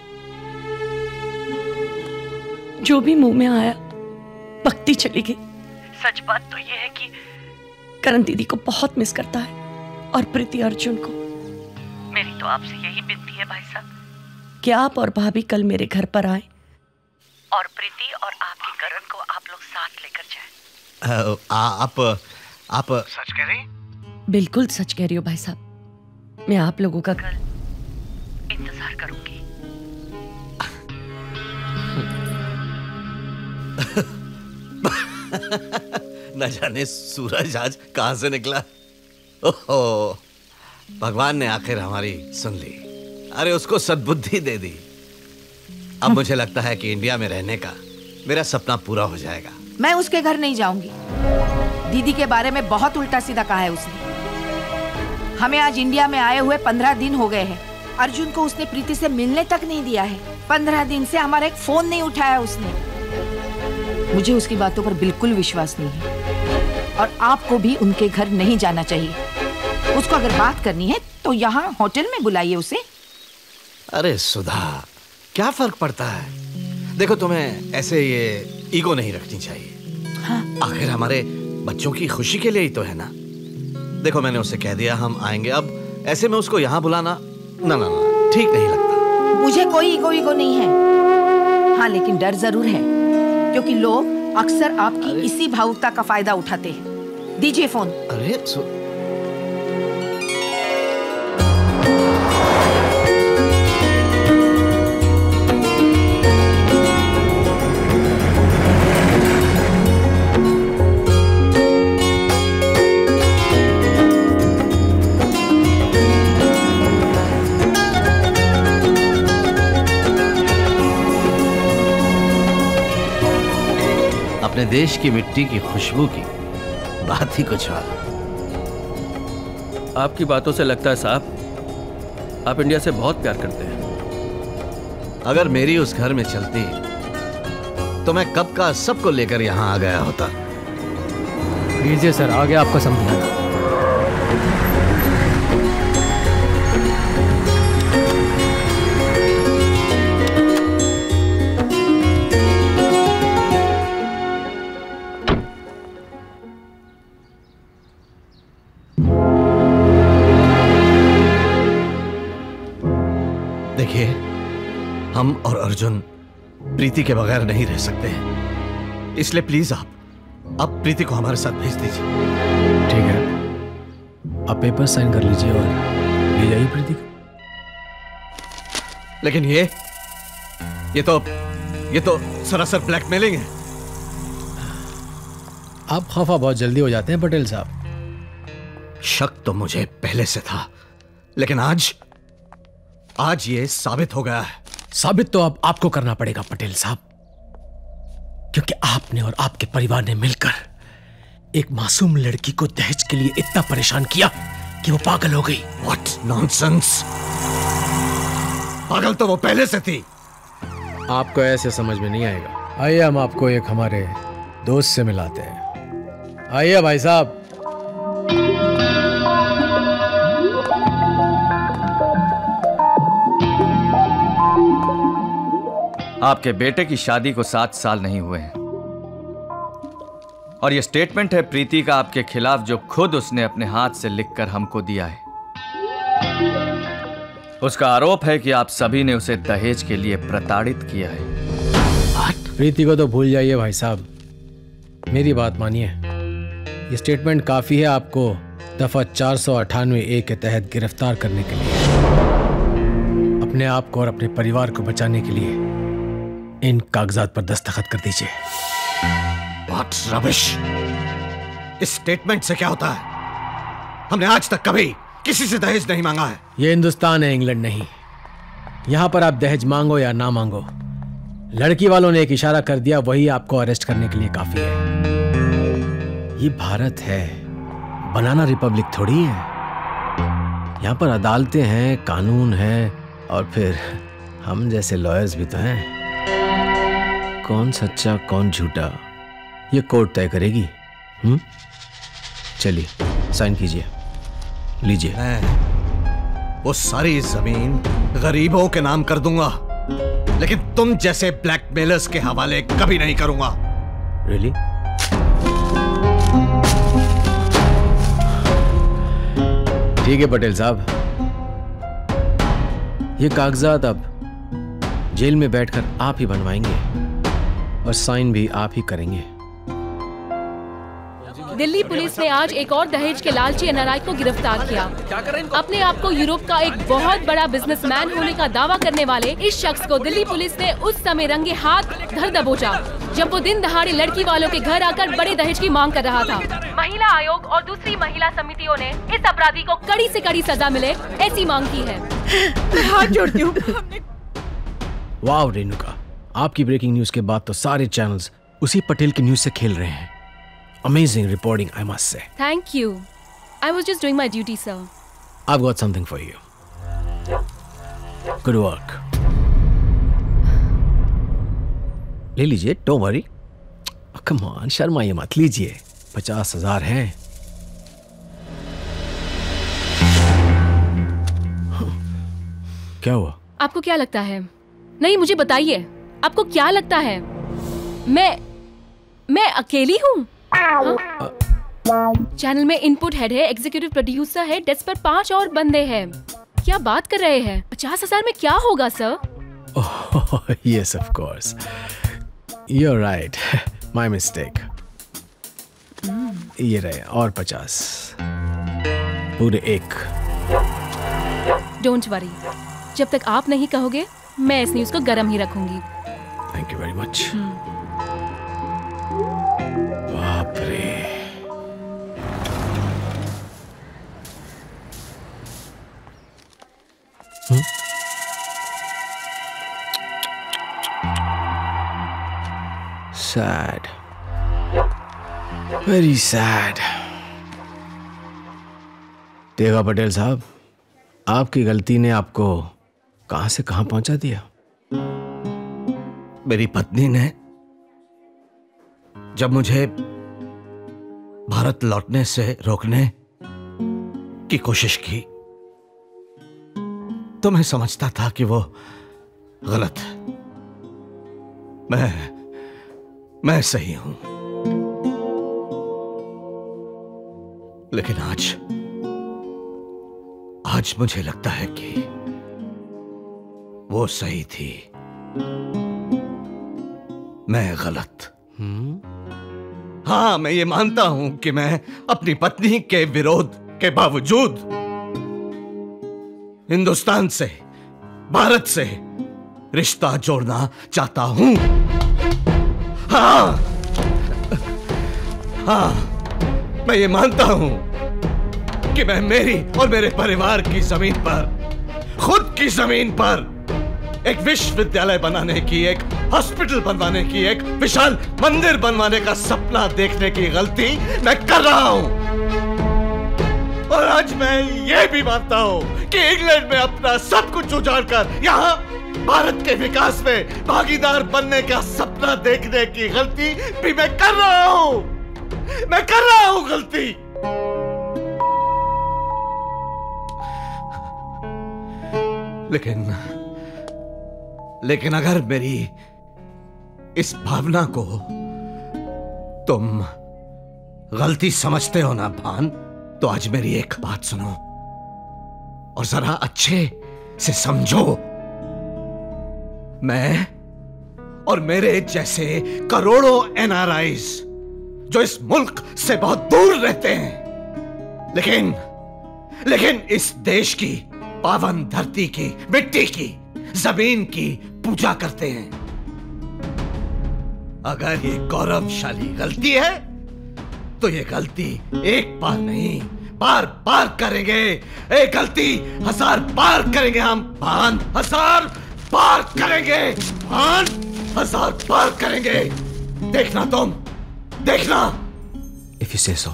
जो भी मुंह में आया बकती चली गई। सच बात तो यह है कि करण दीदी को बहुत मिस करता है और प्रीति अर्जुन को। मेरी तो आपसे यही विनती है भाई साहब कि आप और भाभी कल मेरे घर पर आए और प्रीति और आपके करण को आप लोग साथ लेकर जाएं। आप आप सच कह रही हैं? बिल्कुल सच कह रही हो भाई साहब। मैं आप लोगों का कल इंतजार करूंगी। न जाने सूरज आज कहां से निकला। ओहो, भगवान ने आखिर हमारी सुन ली। अरे उसको सद्बुद्धि दे दी। अब मुझे लगता है कि इंडिया में रहने का मेरा सपना पूरा हो जाएगा। मैं उसके घर नहीं जाऊंगी। दीदी के बारे में बहुत उल्टा सीधा कहा है उसने। हमें आज इंडिया में आए हुए पंद्रह दिन हो गए हैं। अर्जुन को उसने प्रीति से मिलने तक नहीं दिया है। पंद्रह दिन से हमारा एक फोन नहीं उठाया उसने। मुझे उसकी बातों पर बिल्कुल विश्वास नहीं है और आपको भी उनके घर नहीं जाना चाहिए। उसको अगर बात करनी है तो यहाँ होटल में बुलाइए उसे। अरे सुधा, क्या फर्क पड़ता है? देखो, तुम्हें ऐसे ये ईगो नहीं रखनी चाहिए। हाँ। आखिर हमारे बच्चों की खुशी के लिए ही तो है ना। देखो, मैंने उसे कह दिया हम आएंगे। अब ऐसे में उसको यहाँ बुलाना ना ना ना ठीक नहीं लगता। मुझे कोई ईगो ईगो नहीं है। हाँ, लेकिन डर जरूर है क्योंकि लोग अक्सर आपकी इसी भावुकता का फायदा उठाते हैं। दीजिए फोन। अरे सु... अपने देश की मिट्टी की खुशबू की बात ही कुछ और। आपकी बातों से लगता है साहब आप इंडिया से बहुत प्यार करते हैं। अगर मेरी उस घर में चलती तो मैं कब का सबको लेकर यहां आ गया होता। लीजिए सर, आगे आपका समझाना। देखिए, हम और अर्जुन प्रीति के बगैर नहीं रह सकते हैं, इसलिए प्लीज आप अब प्रीति को हमारे साथ भेज दीजिए। ठीक है, आप पेपर साइन कर लीजिए और ले जाइए प्रीति को। लेकिन ये ये तो ये तो सरासर ब्लैकमेलिंग है। आप खफा बहुत जल्दी हो जाते हैं पटेल साहब। शक तो मुझे पहले से था, लेकिन आज आज ये साबित हो गया है। साबित तो अब आपको करना पड़ेगा पटेल साहब, क्योंकि आपने और आपके परिवार ने मिलकर एक मासूम लड़की को दहेज के लिए इतना परेशान किया कि वो पागल हो गई। What nonsense! पागल तो वो पहले से थी। आपको ऐसे समझ में नहीं आएगा। आइए हम आपको एक हमारे दोस्त से मिलाते हैं। आइए भाई साहब। आपके बेटे की शादी को सात साल नहीं हुए हैं और यह स्टेटमेंट है प्रीति का आपके खिलाफ, जो खुद उसने अपने हाथ से लिखकर हमको दिया है। उसका आरोप है कि आप सभी ने उसे दहेज के लिए प्रताड़ित किया है। प्रीति को तो भूल जाइए भाई साहब, मेरी बात मानिए। ये स्टेटमेंट काफी है आपको दफा चार सौ अठानवे ए के तहत गिरफ्तार करने के लिए। अपने आप को और अपने परिवार को बचाने के लिए इन कागजात पर दस्तखत कर दीजिए। What rubbish! इस स्टेटमेंट से क्या होता है? हमने आज तक कभी किसी से दहेज नहीं मांगा है। ये हिंदुस्तान है, इंग्लैंड नहीं। यहां पर आप दहेज मांगो या ना मांगो, लड़की वालों ने एक इशारा कर दिया, वही आपको अरेस्ट करने के लिए काफी है। ये भारत है, बनाना रिपब्लिक थोड़ी है। यहां पर अदालतें हैं, कानून है और फिर हम जैसे लॉयर्स भी तो हैं। कौन सच्चा कौन झूठा ये कोर्ट तय करेगी। हम्म चलिए साइन कीजिए, लीजिए। मैं वो सारी जमीन गरीबों के नाम कर दूंगा, लेकिन तुम जैसे ब्लैकमेलर्स के हवाले कभी नहीं करूंगा। रियली? ठीक है पटेल साहब, ये कागजात अब जेल में बैठकर आप ही बनवाएंगे और साइन भी आप ही करेंगे। दिल्ली पुलिस ने आज एक और दहेज के लालची एनआरआई को गिरफ्तार किया। अपने आप को यूरोप का एक बहुत बड़ा बिजनेसमैन होने का दावा करने वाले इस शख्स को दिल्ली पुलिस ने उस समय रंगे हाथ धर दबोचा जब वो दिन दहाड़े लड़की वालों के घर आकर बड़े दहेज की मांग कर रहा था। महिला आयोग और दूसरी महिला समितियों ने इस अपराधी को कड़ी से कड़ी सजा मिले ऐसी मांग की है। मैं हाथ जोड़ती हूँ। वाह रेणुका, आपकी ब्रेकिंग न्यूज के बाद तो सारे चैनल्स उसी पटेल की न्यूज से खेल रहे हैं। Amazing reporting, I must say. Thank you. I was just doing my duty, sir. I've got something for you. Good work. ले लीजिए, don't worry. Oh, come on, शर्माइए मत, लीजिए। पचास हजार है। क्या हुआ? आपको क्या लगता है? नहीं, मुझे बताइए, आपको क्या लगता है? मैं मैं अकेली हूँ? चैनल में इनपुट हेड है, एग्जीक्यूटिव प्रोड्यूसर है, डेस्क पर पांच और बंदे हैं। क्या बात कर रहे हैं? पचास हजार में क्या होगा sir? Yes of course, you are right, my mistake. ये रहे और पचास, पूरे एक। डोंट वरी, जब तक आप नहीं कहोगे मैं इस न्यूज को गर्म ही रखूंगी। Thank you very much. बाप रे, सैड, वेरी सैड। देखा पटेल साहब, आपकी गलती ने आपको कहां से कहां पहुंचा दिया। मेरी पत्नी ने जब मुझे भारत लौटने से रोकने की कोशिश की तो मैं समझता था कि वो गलत है, मैं मैं सही हूं। लेकिन आज आज मुझे लगता है कि वो सही थी, मैं गलत। हाँ, मैं ये मानता हूं कि मैं अपनी पत्नी के विरोध के बावजूद हिंदुस्तान से, भारत से रिश्ता जोड़ना चाहता हूं। हाँ, हाँ, मैं ये मानता हूं कि मैं मेरी और मेरे परिवार की जमीन पर, खुद की जमीन पर एक विश्वविद्यालय बनाने की, एक हॉस्पिटल बनवाने की, एक विशाल मंदिर बनवाने का सपना देखने की गलती मैं कर रहा हूं। और आज मैं ये भी मानता हूं कि इंग्लैंड में अपना सब कुछ उजाड़ कर यहां भारत के विकास में भागीदार बनने का सपना देखने की गलती भी मैं कर रहा हूं। मैं कर रहा हूं गलती। लेकिन लेकिन अगर मेरी इस भावना को तुम गलती समझते हो ना भान, तो आज मेरी एक बात सुनो और जरा अच्छे से समझो। मैं और मेरे जैसे करोड़ों एनआरआईज जो इस मुल्क से बहुत दूर रहते हैं, लेकिन लेकिन इस देश की पावन धरती की, मिट्टी की, जमीन की पूजा करते हैं। अगर ये गौरवशाली गलती है तो ये गलती एक बार नहीं, बार बार करेंगे। एक गलती हजार बार करेंगे हम भान, हजार बार करेंगे भान, हजार बार करेंगे। देखना तुम, देखना। If you say so.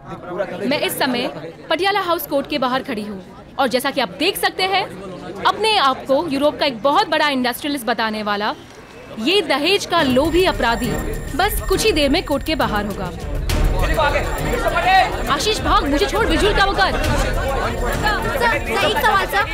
मैं इस समय पटियाला हाउस कोर्ट के बाहर खड़ी हूँ और जैसा कि आप देख सकते हैं, अपने आप को यूरोप का एक बहुत बड़ा इंडस्ट्रियलिस्ट बताने वाला ये दहेज का लोभी अपराधी बस कुछ ही देर में कोर्ट के बाहर होगा। आशीष भाग, मुझे छोड़, विजुअल का वो कर। एक सवाल सर।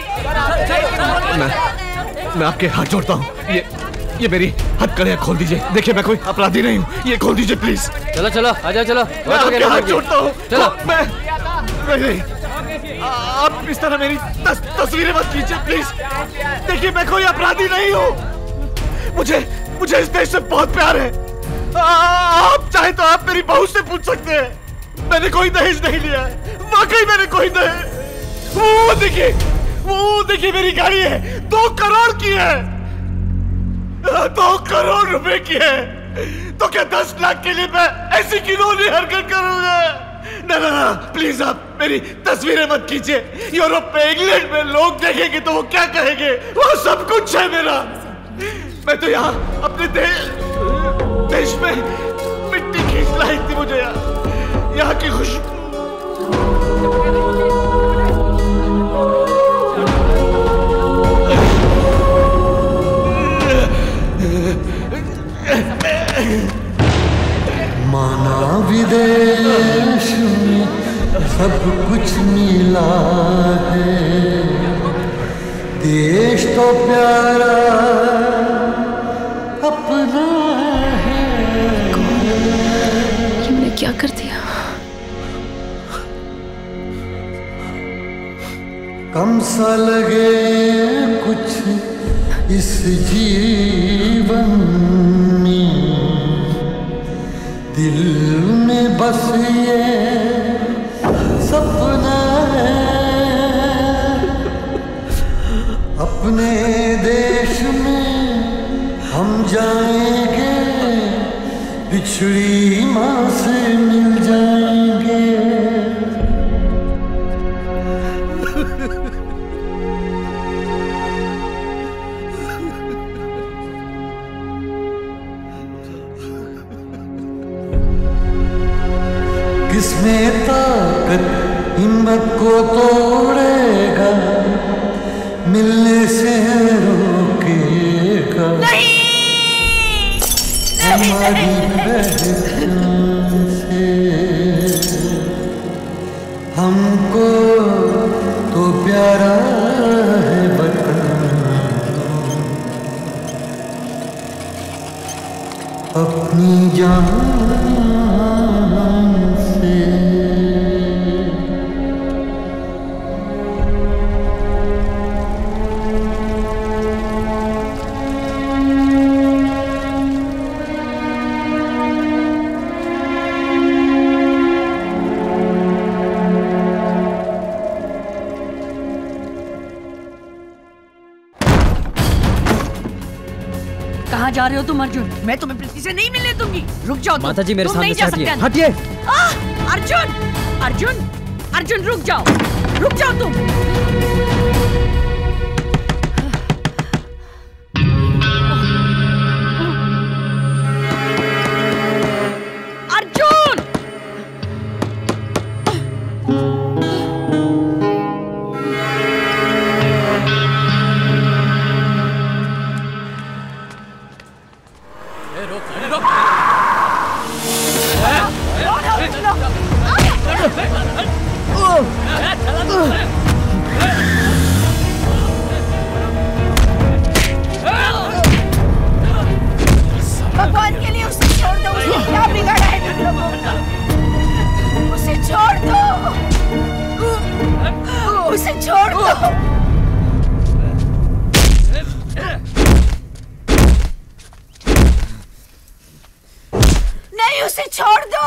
मैं, मैं आपके हाथ जोड़ता हूँ, ये ये मेरी हथकड़ियाँ खोल दीजिए। देखिए मैं कोई अपराधी नहीं हूँ, ये खोल दीजिए प्लीज। चलो चलो आजा, चलो मैं आपके हाथ जोड़ता हूँ। चलो। मैं नहीं, आप इस तरह मेरी तस, तस्वीरें मत खींचिए प्लीज। देखिए मैं कोई अपराधी नहीं हूँ, मुझे मुझे इस देश से बहुत प्यार है। आ, आप चाहे तो आप मेरी बहू से पूछ सकते हैं, मैंने कोई दहेज नहीं लिया है, वाकई मैंने कोई दहेज। वो देखिए, वो देखिए मेरी गाड़ी है, दो करोड़ की है, दो करोड़ रुपए की है। तो क्या दस लाख के लिए मैं ऐसी घिनौनी हरकत करूंगा? ना ना ना प्लीज आप मेरी तस्वीरें मत खींचिए। यूरोप में, इंग्लैंड में लोग देखेंगे तो वो क्या कहेंगे? वो सब कुछ है मेरा। मैं तो यहाँ अपने देश देश में मिट्टी खींच लाई थी मुझे, यहाँ यहाँ की खुशबू। माना विदेश में सब कुछ मिला है, देश तो प्यारा अपना है। ये मैंने क्या कर दिया? कम सा लगे कुछ इस जीवन में, दिल में बस ये सपना है, अपने देश में हम जाएंगे, बिछड़ी माँ से मिल जाएंगे। किसमें ताकत हिम्मत को तोड़ेगा, मिलने से रोकेगा नहीं, हमारी पहचान से। हमको तो प्यारा है वतन, अपनी जान से। कहाँ जा रहे हो तुम अर्जुन? मैं तुम्हें प्रीति से नहीं मिलने दूंगी। रुक जाओ तुम। माता जी मेरे तुम सामने नहीं से जा हटिए। सकते। हटिए। आह! अर्जुन, अर्जुन, अर्जुन रुक जाओ, रुक जाओ तुम। अर्जुन! भगवान के लिए उसे छोड़ दो, उसने क्या बिगाड़ा है तुम लोगों का? उसे छोड़ दो, उसे छोड़ दो। नहीं, उसे छोड़ दो।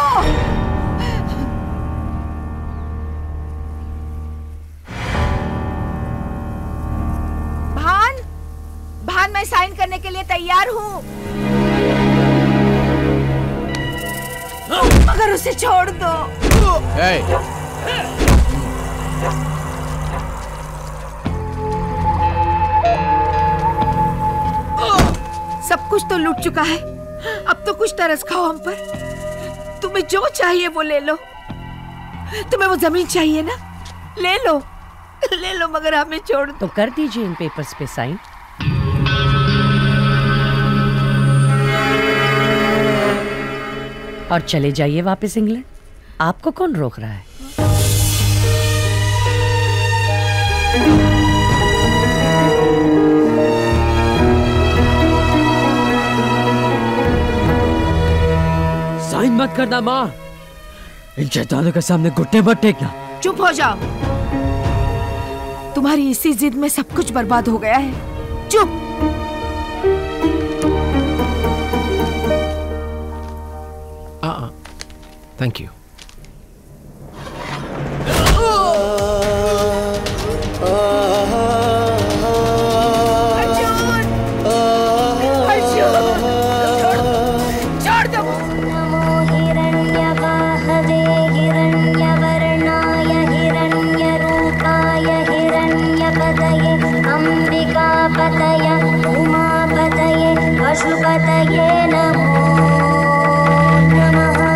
भान, भान मैं साइन करने के लिए तैयार हूँ, मगर उसे छोड़ दो। hey. सब कुछ तो लूट चुका है, अब तो कुछ तरस खाओ हम पर। तुम्हें जो चाहिए वो ले लो, तुम्हें वो जमीन चाहिए ना, ले लो ले लो, मगर हमें छोड़ दो। तो कर दीजिए इन पेपर्स पे साइन। और चले जाइए वापस इंग्लैंड। आपको कौन रोक रहा है? साइन मत करना माँ, इन शैतानों के सामने घुटने मत टेकना। चुप हो जाओ, तुम्हारी इसी जिद में सब कुछ बर्बाद हो गया है। चुप। Thank you. पशुपतये नमो नमः।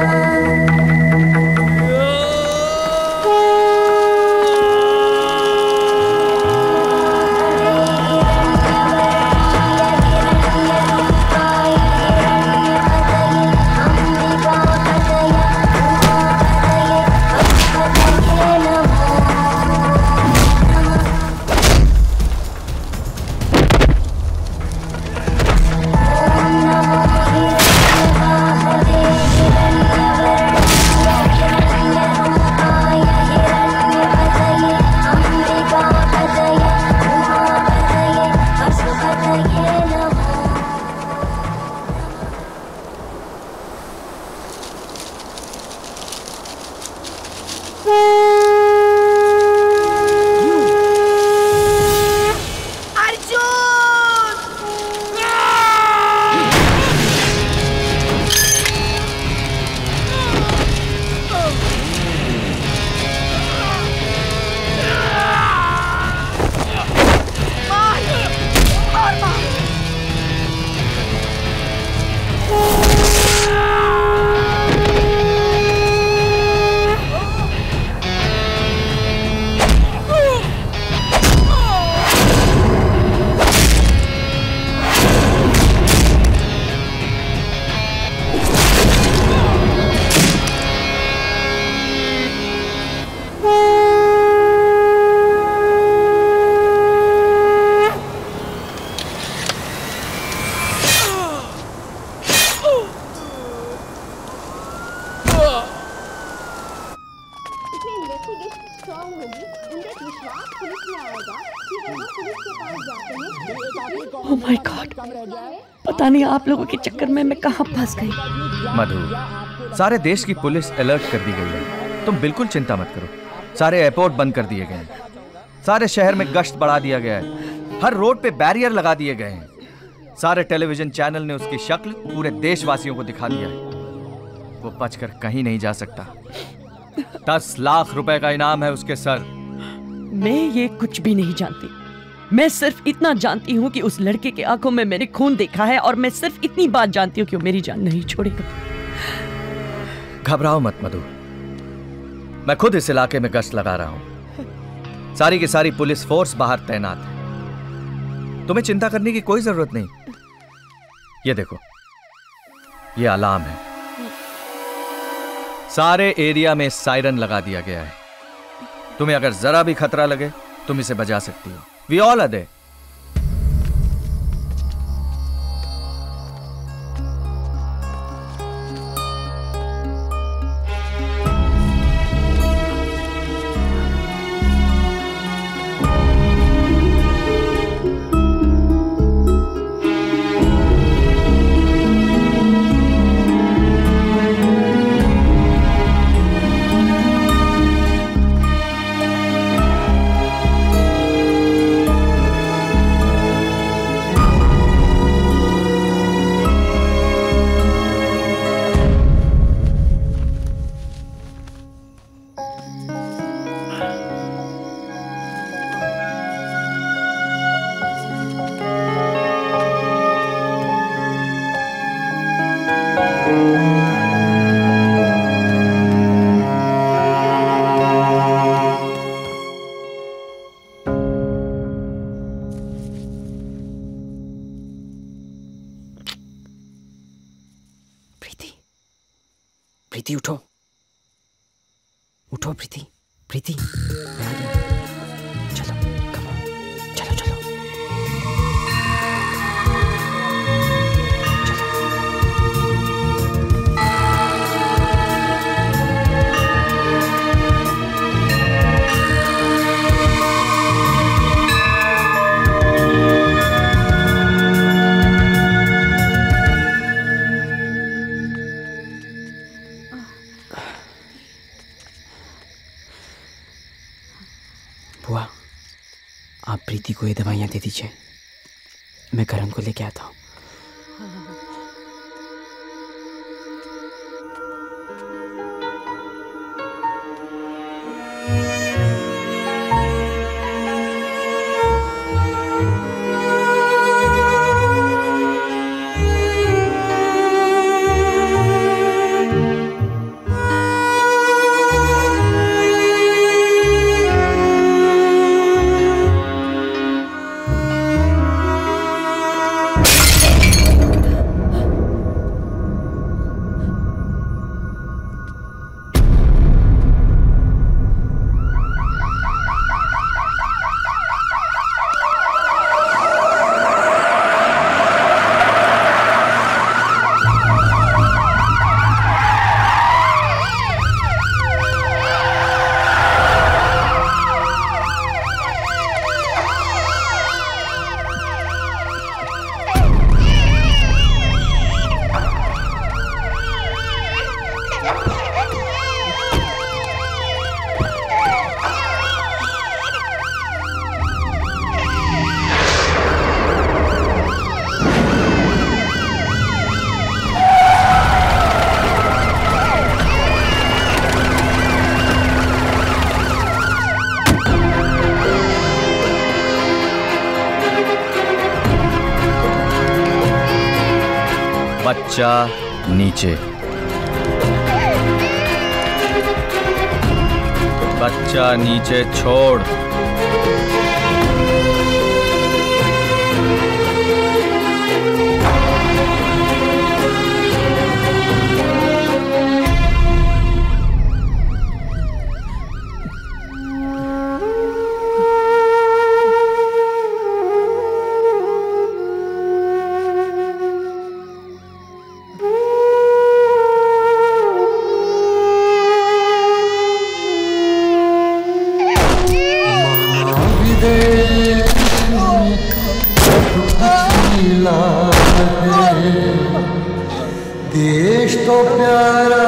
ओह माय गॉड, पता नहीं आप लोगों के चक्कर में मैं कहाँ फंस गई। मधु, सारे देश की पुलिस अलर्ट कर दी गई है, तुम बिल्कुल चिंता मत करो। सारे एयरपोर्ट बंद कर दिए गए हैं, सारे शहर में गश्त बढ़ा दिया गया है, हर रोड पे बैरियर लगा दिए गए हैं। सारे टेलीविजन चैनल ने उसकी शक्ल पूरे देशवासियों को दिखा दिया है। वो बचकर कहीं नहीं जा सकता। दस लाख रुपए का इनाम है उसके सर। मैं ये कुछ भी नहीं जानती। मैं सिर्फ इतना जानती हूँ कि उस लड़के के आंखों में मैंने खून देखा है, और मैं सिर्फ इतनी बात जानती हूँ कि वो मेरी जान नहीं छोड़ेगा। घबराओ मत मधु, मैं खुद इस इलाके में गश्त लगा रहा हूं। सारी की सारी पुलिस फोर्स बाहर तैनात है, तुम्हें चिंता करने की कोई जरूरत नहीं। ये देखो, ये अलार्म है। सारे एरिया में सायरन लगा दिया गया है। तुम्हें अगर जरा भी खतरा लगे तुम इसे बजा सकती हो। We all are there. Preeti उठो, उठो प्रीति, प्रीति मैं आ गया। चलो come on, चलो चलो। बुआ, आप प्रीति को ये दवाइयाँ दे दीजिए, मैं करण को लेके आता हूँ। बच्चा नीचे, बच्चा नीचे छोड़। देश तो प्यारा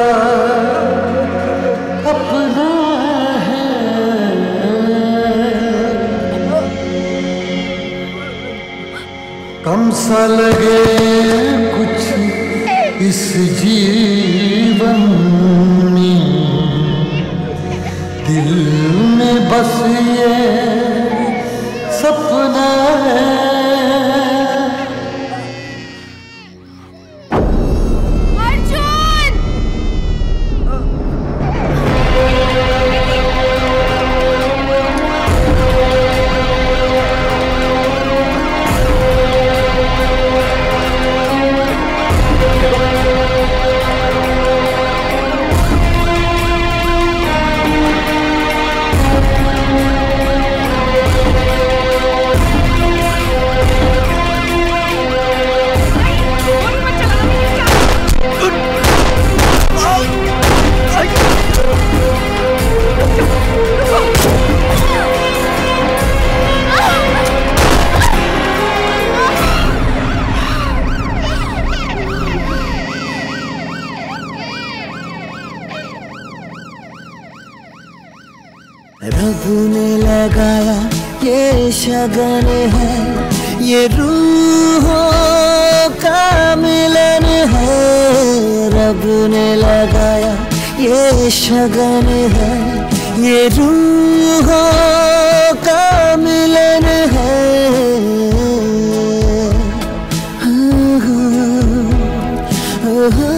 अपना है, कम सा लगे कुछ इस जीवन में, दिल में बस ये सपना है। रब ने लगाया ये शगन है, ये रूहों का मिलन है। रब ने लगाया ये शगन है, ये रूहों का मिलन है। हाँ, हाँ, हाँ,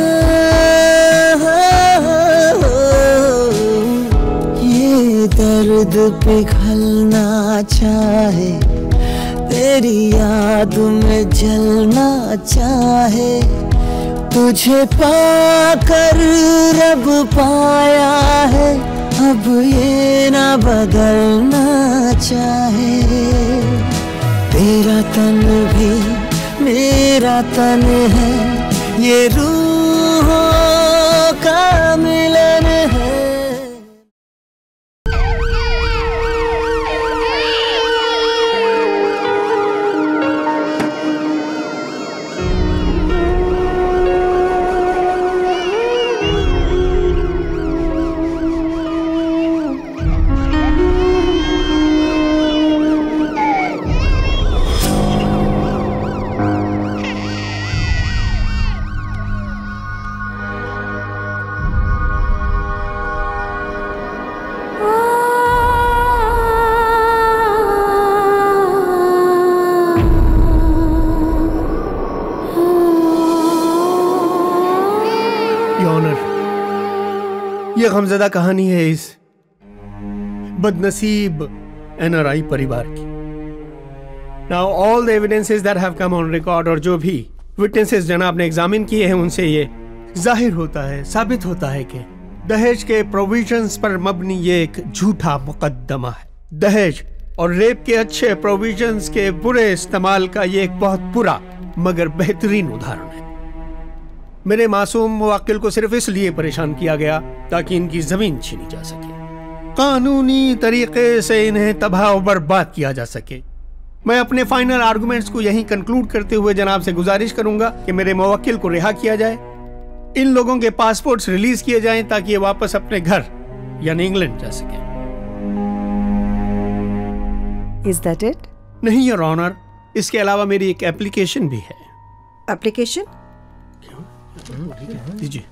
दर्द पिघलना चाहे, तेरी याद में जलना चाहे, तुझे पाकर रब पाया है, अब ये ना बदलना चाहे। तेरा तन भी मेरा तन है, ये रूहों का मिलन है। ये गमज़दा कहानी है इस बदनसीब एनआरआई परिवार की। Now all the evidences that have come on record, और जो भी विटनेसेस जनाब ने एग्जामिन किए हैं, उनसे ये जाहिर होता है, साबित होता है कि दहेज के प्रोविजंस पर मबनी ये एक झूठा मुकदमा है। दहेज और रेप के अच्छे प्रोविजंस के बुरे इस्तेमाल का ये एक बहुत बुरा मगर बेहतरीन उदाहरण है। मेरे मासूम मुवक्किल को सिर्फ इसलिए परेशान किया गया ताकि इनकी जमीन छीनी जा सके, कानूनी तरीके से इन्हें तबाह और बर्बाद किया जा सके। मैं अपने फाइनल आर्गुमेंट्स को यहीं कंक्लूड करते हुए जनाब से गुजारिश करूंगा कि मेरे मुवक्किल को रिहा किया जाए, इन लोगों के पासपोर्ट्स रिलीज किए जाएं ताकि ये वापस अपने घर यानी इंग्लैंड जा सके। Is that it? नहीं योर ऑनर, इसके अलावा मेरी एक एप्लीकेशन भी है। एप्लीकेशन? दीजिए।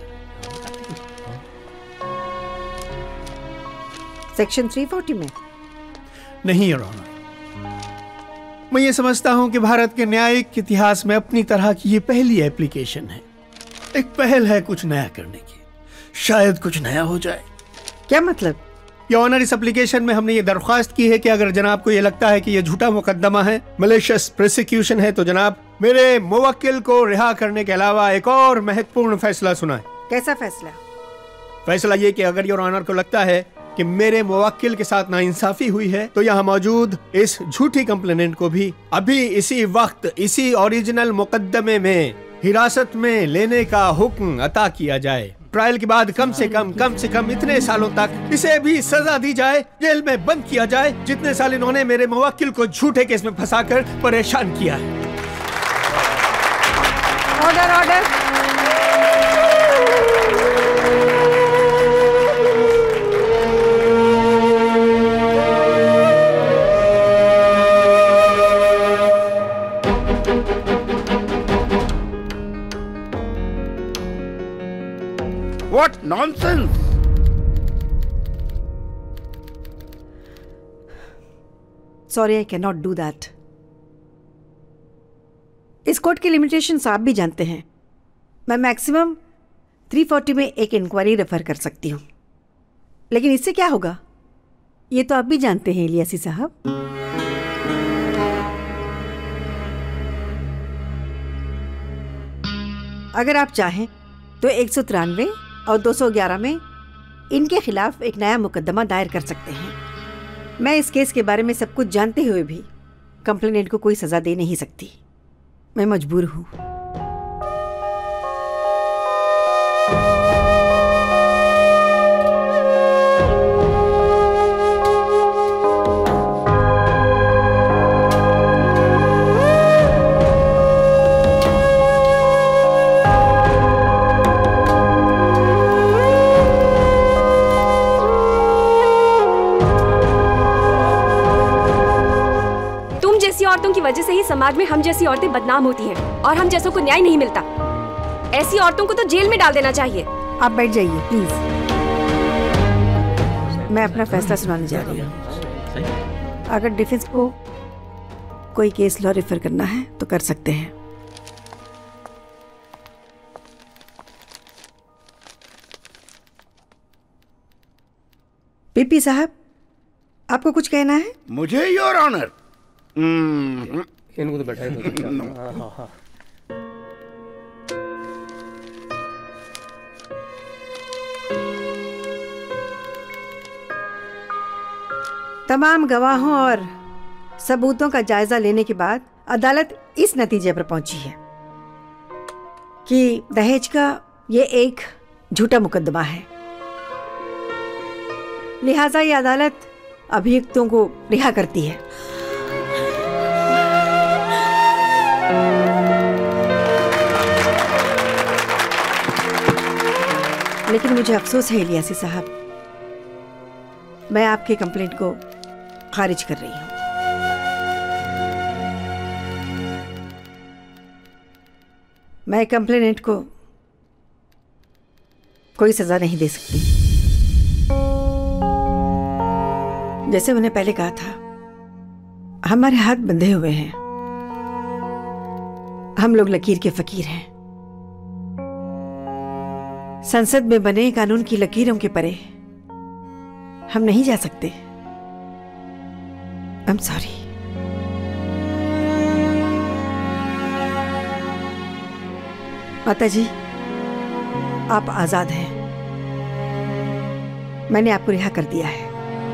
सेक्शन तीन सौ चालीस में? नहीं योर ऑनर, मैं ये समझता हूं कि भारत के न्यायिक इतिहास में अपनी तरह की ये पहली एप्लीकेशन है। एक पहल है कुछ नया करने की, शायद कुछ नया हो जाए। क्या मतलब? योर ऑनर, इस एप्लीकेशन में हमने ये दरख्वास्त की है कि अगर जनाब को ये लगता है कि ये झूठा मुकदमा है, मलेशियस प्रोसिक्यूशन है, तो जनाब मेरे मुवक्किल को रिहा करने के अलावा एक और महत्वपूर्ण फैसला सुनाए। कैसा फैसला? फैसला ये कि अगर योर ऑनर को लगता है कि मेरे मुवक्किल के साथ नाइंसाफी हुई है, तो यहाँ मौजूद इस झूठी कंप्लेनेंट को भी अभी इसी वक्त इसी ओरिजिनल मुकदमे में हिरासत में लेने का हुक्म अता किया जाए। ट्रायल के बाद कम से कम कम से कम इतने सालों तक इसे भी सजा दी जाए, जेल में बंद किया जाए जितने साल इन्होंने मेरे मुवक्किल को झूठे केस में फंसाकर परेशान किया है। Order order. What nonsense! Sorry, I cannot do that. इस कोर्ट के लिमिटेशंस आप भी जानते हैं। मैं मैक्सिमम तीन सौ चालीस में एक इंक्वायरी रेफर कर सकती हूँ, लेकिन इससे क्या होगा ये तो आप भी जानते हैं इलियासी साहब। अगर आप चाहें तो एक सौ तिरानवे और दो सौ ग्यारह में इनके खिलाफ एक नया मुकदमा दायर कर सकते हैं। मैं इस केस के बारे में सब कुछ जानते हुए भी कंप्लेनेंट को कोई सजा दे नहीं सकती। मैं मजबूर हूँ। औरतों की वजह से ही समाज में हम जैसी औरतें बदनाम होती हैं और हम जैसों को न्याय नहीं मिलता। ऐसी औरतों को तो जेल में डाल देना चाहिए। आप बैठ जाइए प्लीज, मैं अपना फैसला सुनाने जा रही हूँ। अगर डिफेंस को कोई केस लॉ रेफर करना है तो कर सकते हैं। पीपी साहब, आपको कुछ कहना है? मुझे योर ऑनर, इनको तो बैठाए तमाम गवाहों और सबूतों का जायजा लेने के बाद अदालत इस नतीजे पर पहुंची है कि दहेज का ये एक झूठा मुकदमा है। लिहाजा ये अदालत अभियुक्तों को रिहा करती है। लेकिन मुझे अफसोस है इलियासी साहब, मैं आपके कंप्लेंट को खारिज कर रही हूं। मैं कंप्लेनेंट को कोई सजा नहीं दे सकती। जैसे मैंने पहले कहा था, हमारे हाथ बंधे हुए हैं। हम लोग लकीर के फकीर हैं। संसद में बने कानून की लकीरों के परे हम नहीं जा सकते। I am sorry. माता जी, आप आजाद हैं। मैंने आपको रिहा कर दिया है।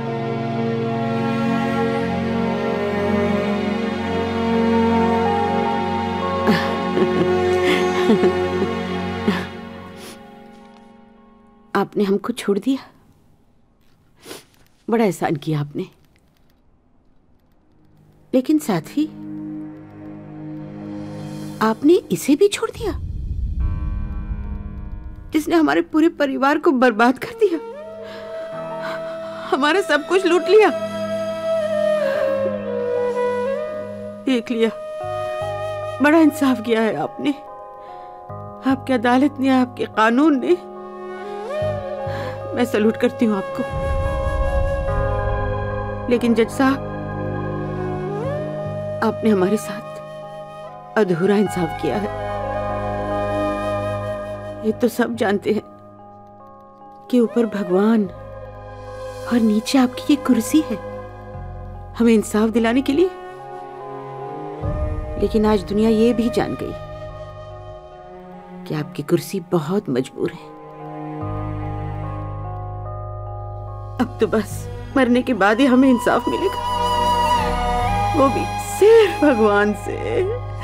आपने हमको छोड़ दिया, बड़ा एहसान किया आपने। लेकिन साथ ही आपने इसे भी छोड़ दिया जिसने हमारे पूरे परिवार को बर्बाद कर दिया, हमारा सब कुछ लूट लिया। देख लिया, बड़ा इंसाफ किया है आपने। आपकी अदालत ने, आपके कानून ने। मैं सैल्यूट करती हूँ आपको। लेकिन जज साहब, आपने हमारे साथ अधूरा इंसाफ किया है। ये तो सब जानते हैं कि ऊपर भगवान और नीचे आपकी ये कुर्सी है हमें इंसाफ दिलाने के लिए। लेकिन आज दुनिया ये भी जान गई कि आपकी कुर्सी बहुत मजबूर है। अब तो बस मरने के बाद ही हमें इंसाफ मिलेगा, वो भी सिर्फ भगवान से।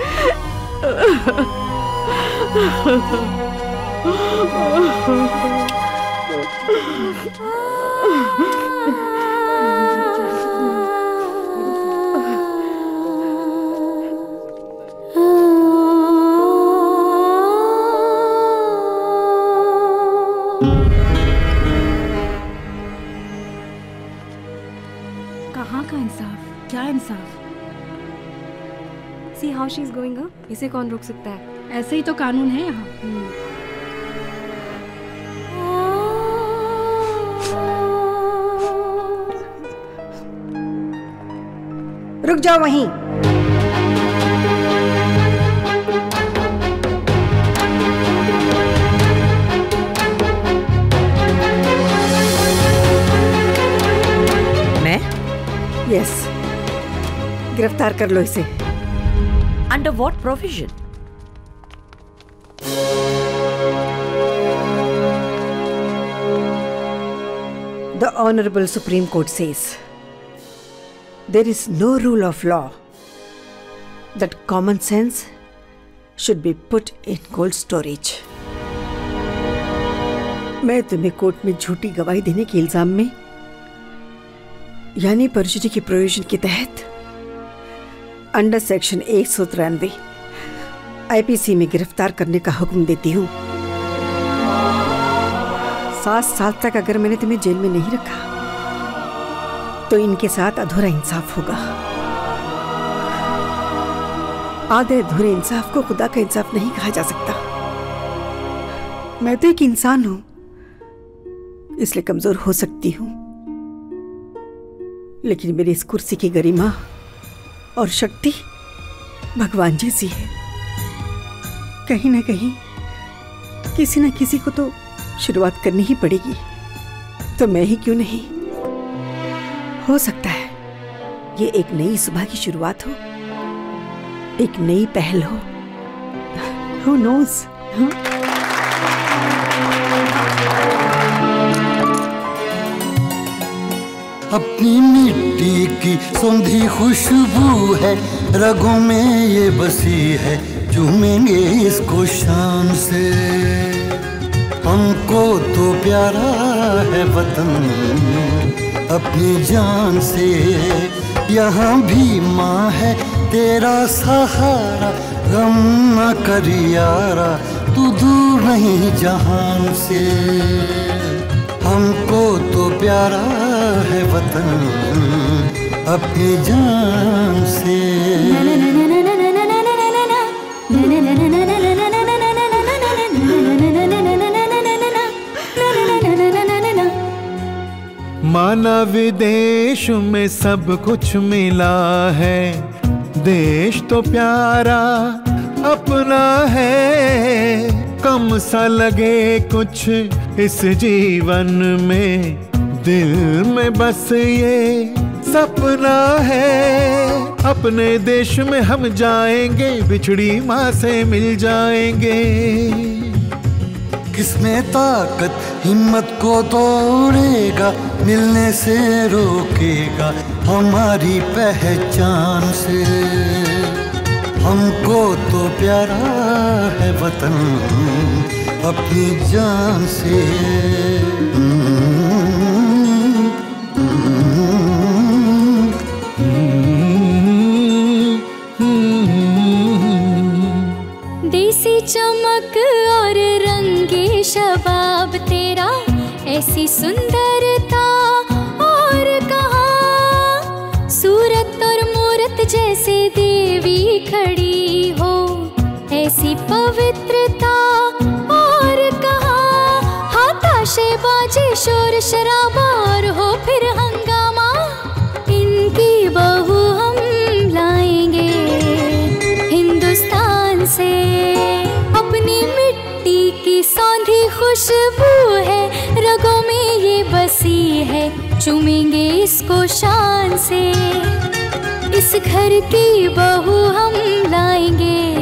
कहाँ का इंसाफ, क्या इंसाफ? See how she is going up. इसे कौन रोक सकता है? ऐसे ही तो कानून है यहाँ। रुक जाओ वहीं। मैं? यस, गिरफ्तार कर लो इसे। Under what provision? The Honorable Supreme Court says there is no rule of law that common sense should be put in cold storage. मैं तुम्हें कोर्ट में झूठी गवाही देने के इल्जाम में, यानी परजुरी के प्रोविजन के तहत अंडर सेक्शन एक सौ तिरानवे आईपीसी में गिरफ्तार करने का हुक्म देती हूँ। सात साल तक अगर मैंने तुम्हें जेल में नहीं रखा तो इनके साथ अधूरा इंसाफ होगा। आधे अधूरे इंसाफ को खुदा का इंसाफ नहीं कहा जा सकता। मैं तो एक इंसान हूं, इसलिए कमजोर हो सकती हूं, लेकिन मेरी इस कुर्सी की गरिमा और शक्ति भगवान जैसी है। कहीं ना कहीं किसी न किसी को तो शुरुआत करनी ही पड़ेगी, तो मैं ही क्यों नहीं। हो सकता है ये एक नई सुबह की शुरुआत हो, एक नई पहल हो। Who knows? हाँ? अपनी मिट्टी की सौंधी खुशबू है, रगों में ये बसी है, चूमेंगे इसको शान से। हमको तो प्यारा है वतन अपनी जान से, यहाँ भी माँ है तेरा सहारा, गम न कर यारा तू दूर नहीं जहान से। हमको तो प्यारा है वतन अपनी जान से। माना विदेश में सब कुछ मिला है, देश तो प्यारा अपना है। कम सा लगे कुछ इस जीवन में, दिल में बस ये सपना है। अपने देश में हम जाएंगे, बिछड़ी माँ से मिल जाएंगे। किसमें ताकत हिम्मत को तोड़ेगा, मिलने से रोकेगा हमारी पहचान से। हमको तो प्यारा है वतन अपनी जान से। देसी चमक और रंगे शबाब तेरा, ऐसी सुंदरता और कहाँ। सूरत और मूरत जैसे देवी खड़ी हो, ऐसी पवित्रता और कहाँ। हाथाशे बाजे शोर शराबा और हो फिर हंगामा, इनकी बहू हम लाएंगे हिंदुस्तान से। अपनी मिट्टी की सौंधी खुशबू है, रगों में ये बसी है, चूमेंगे इसको शान से। इस घर की बहू हम लाएंगे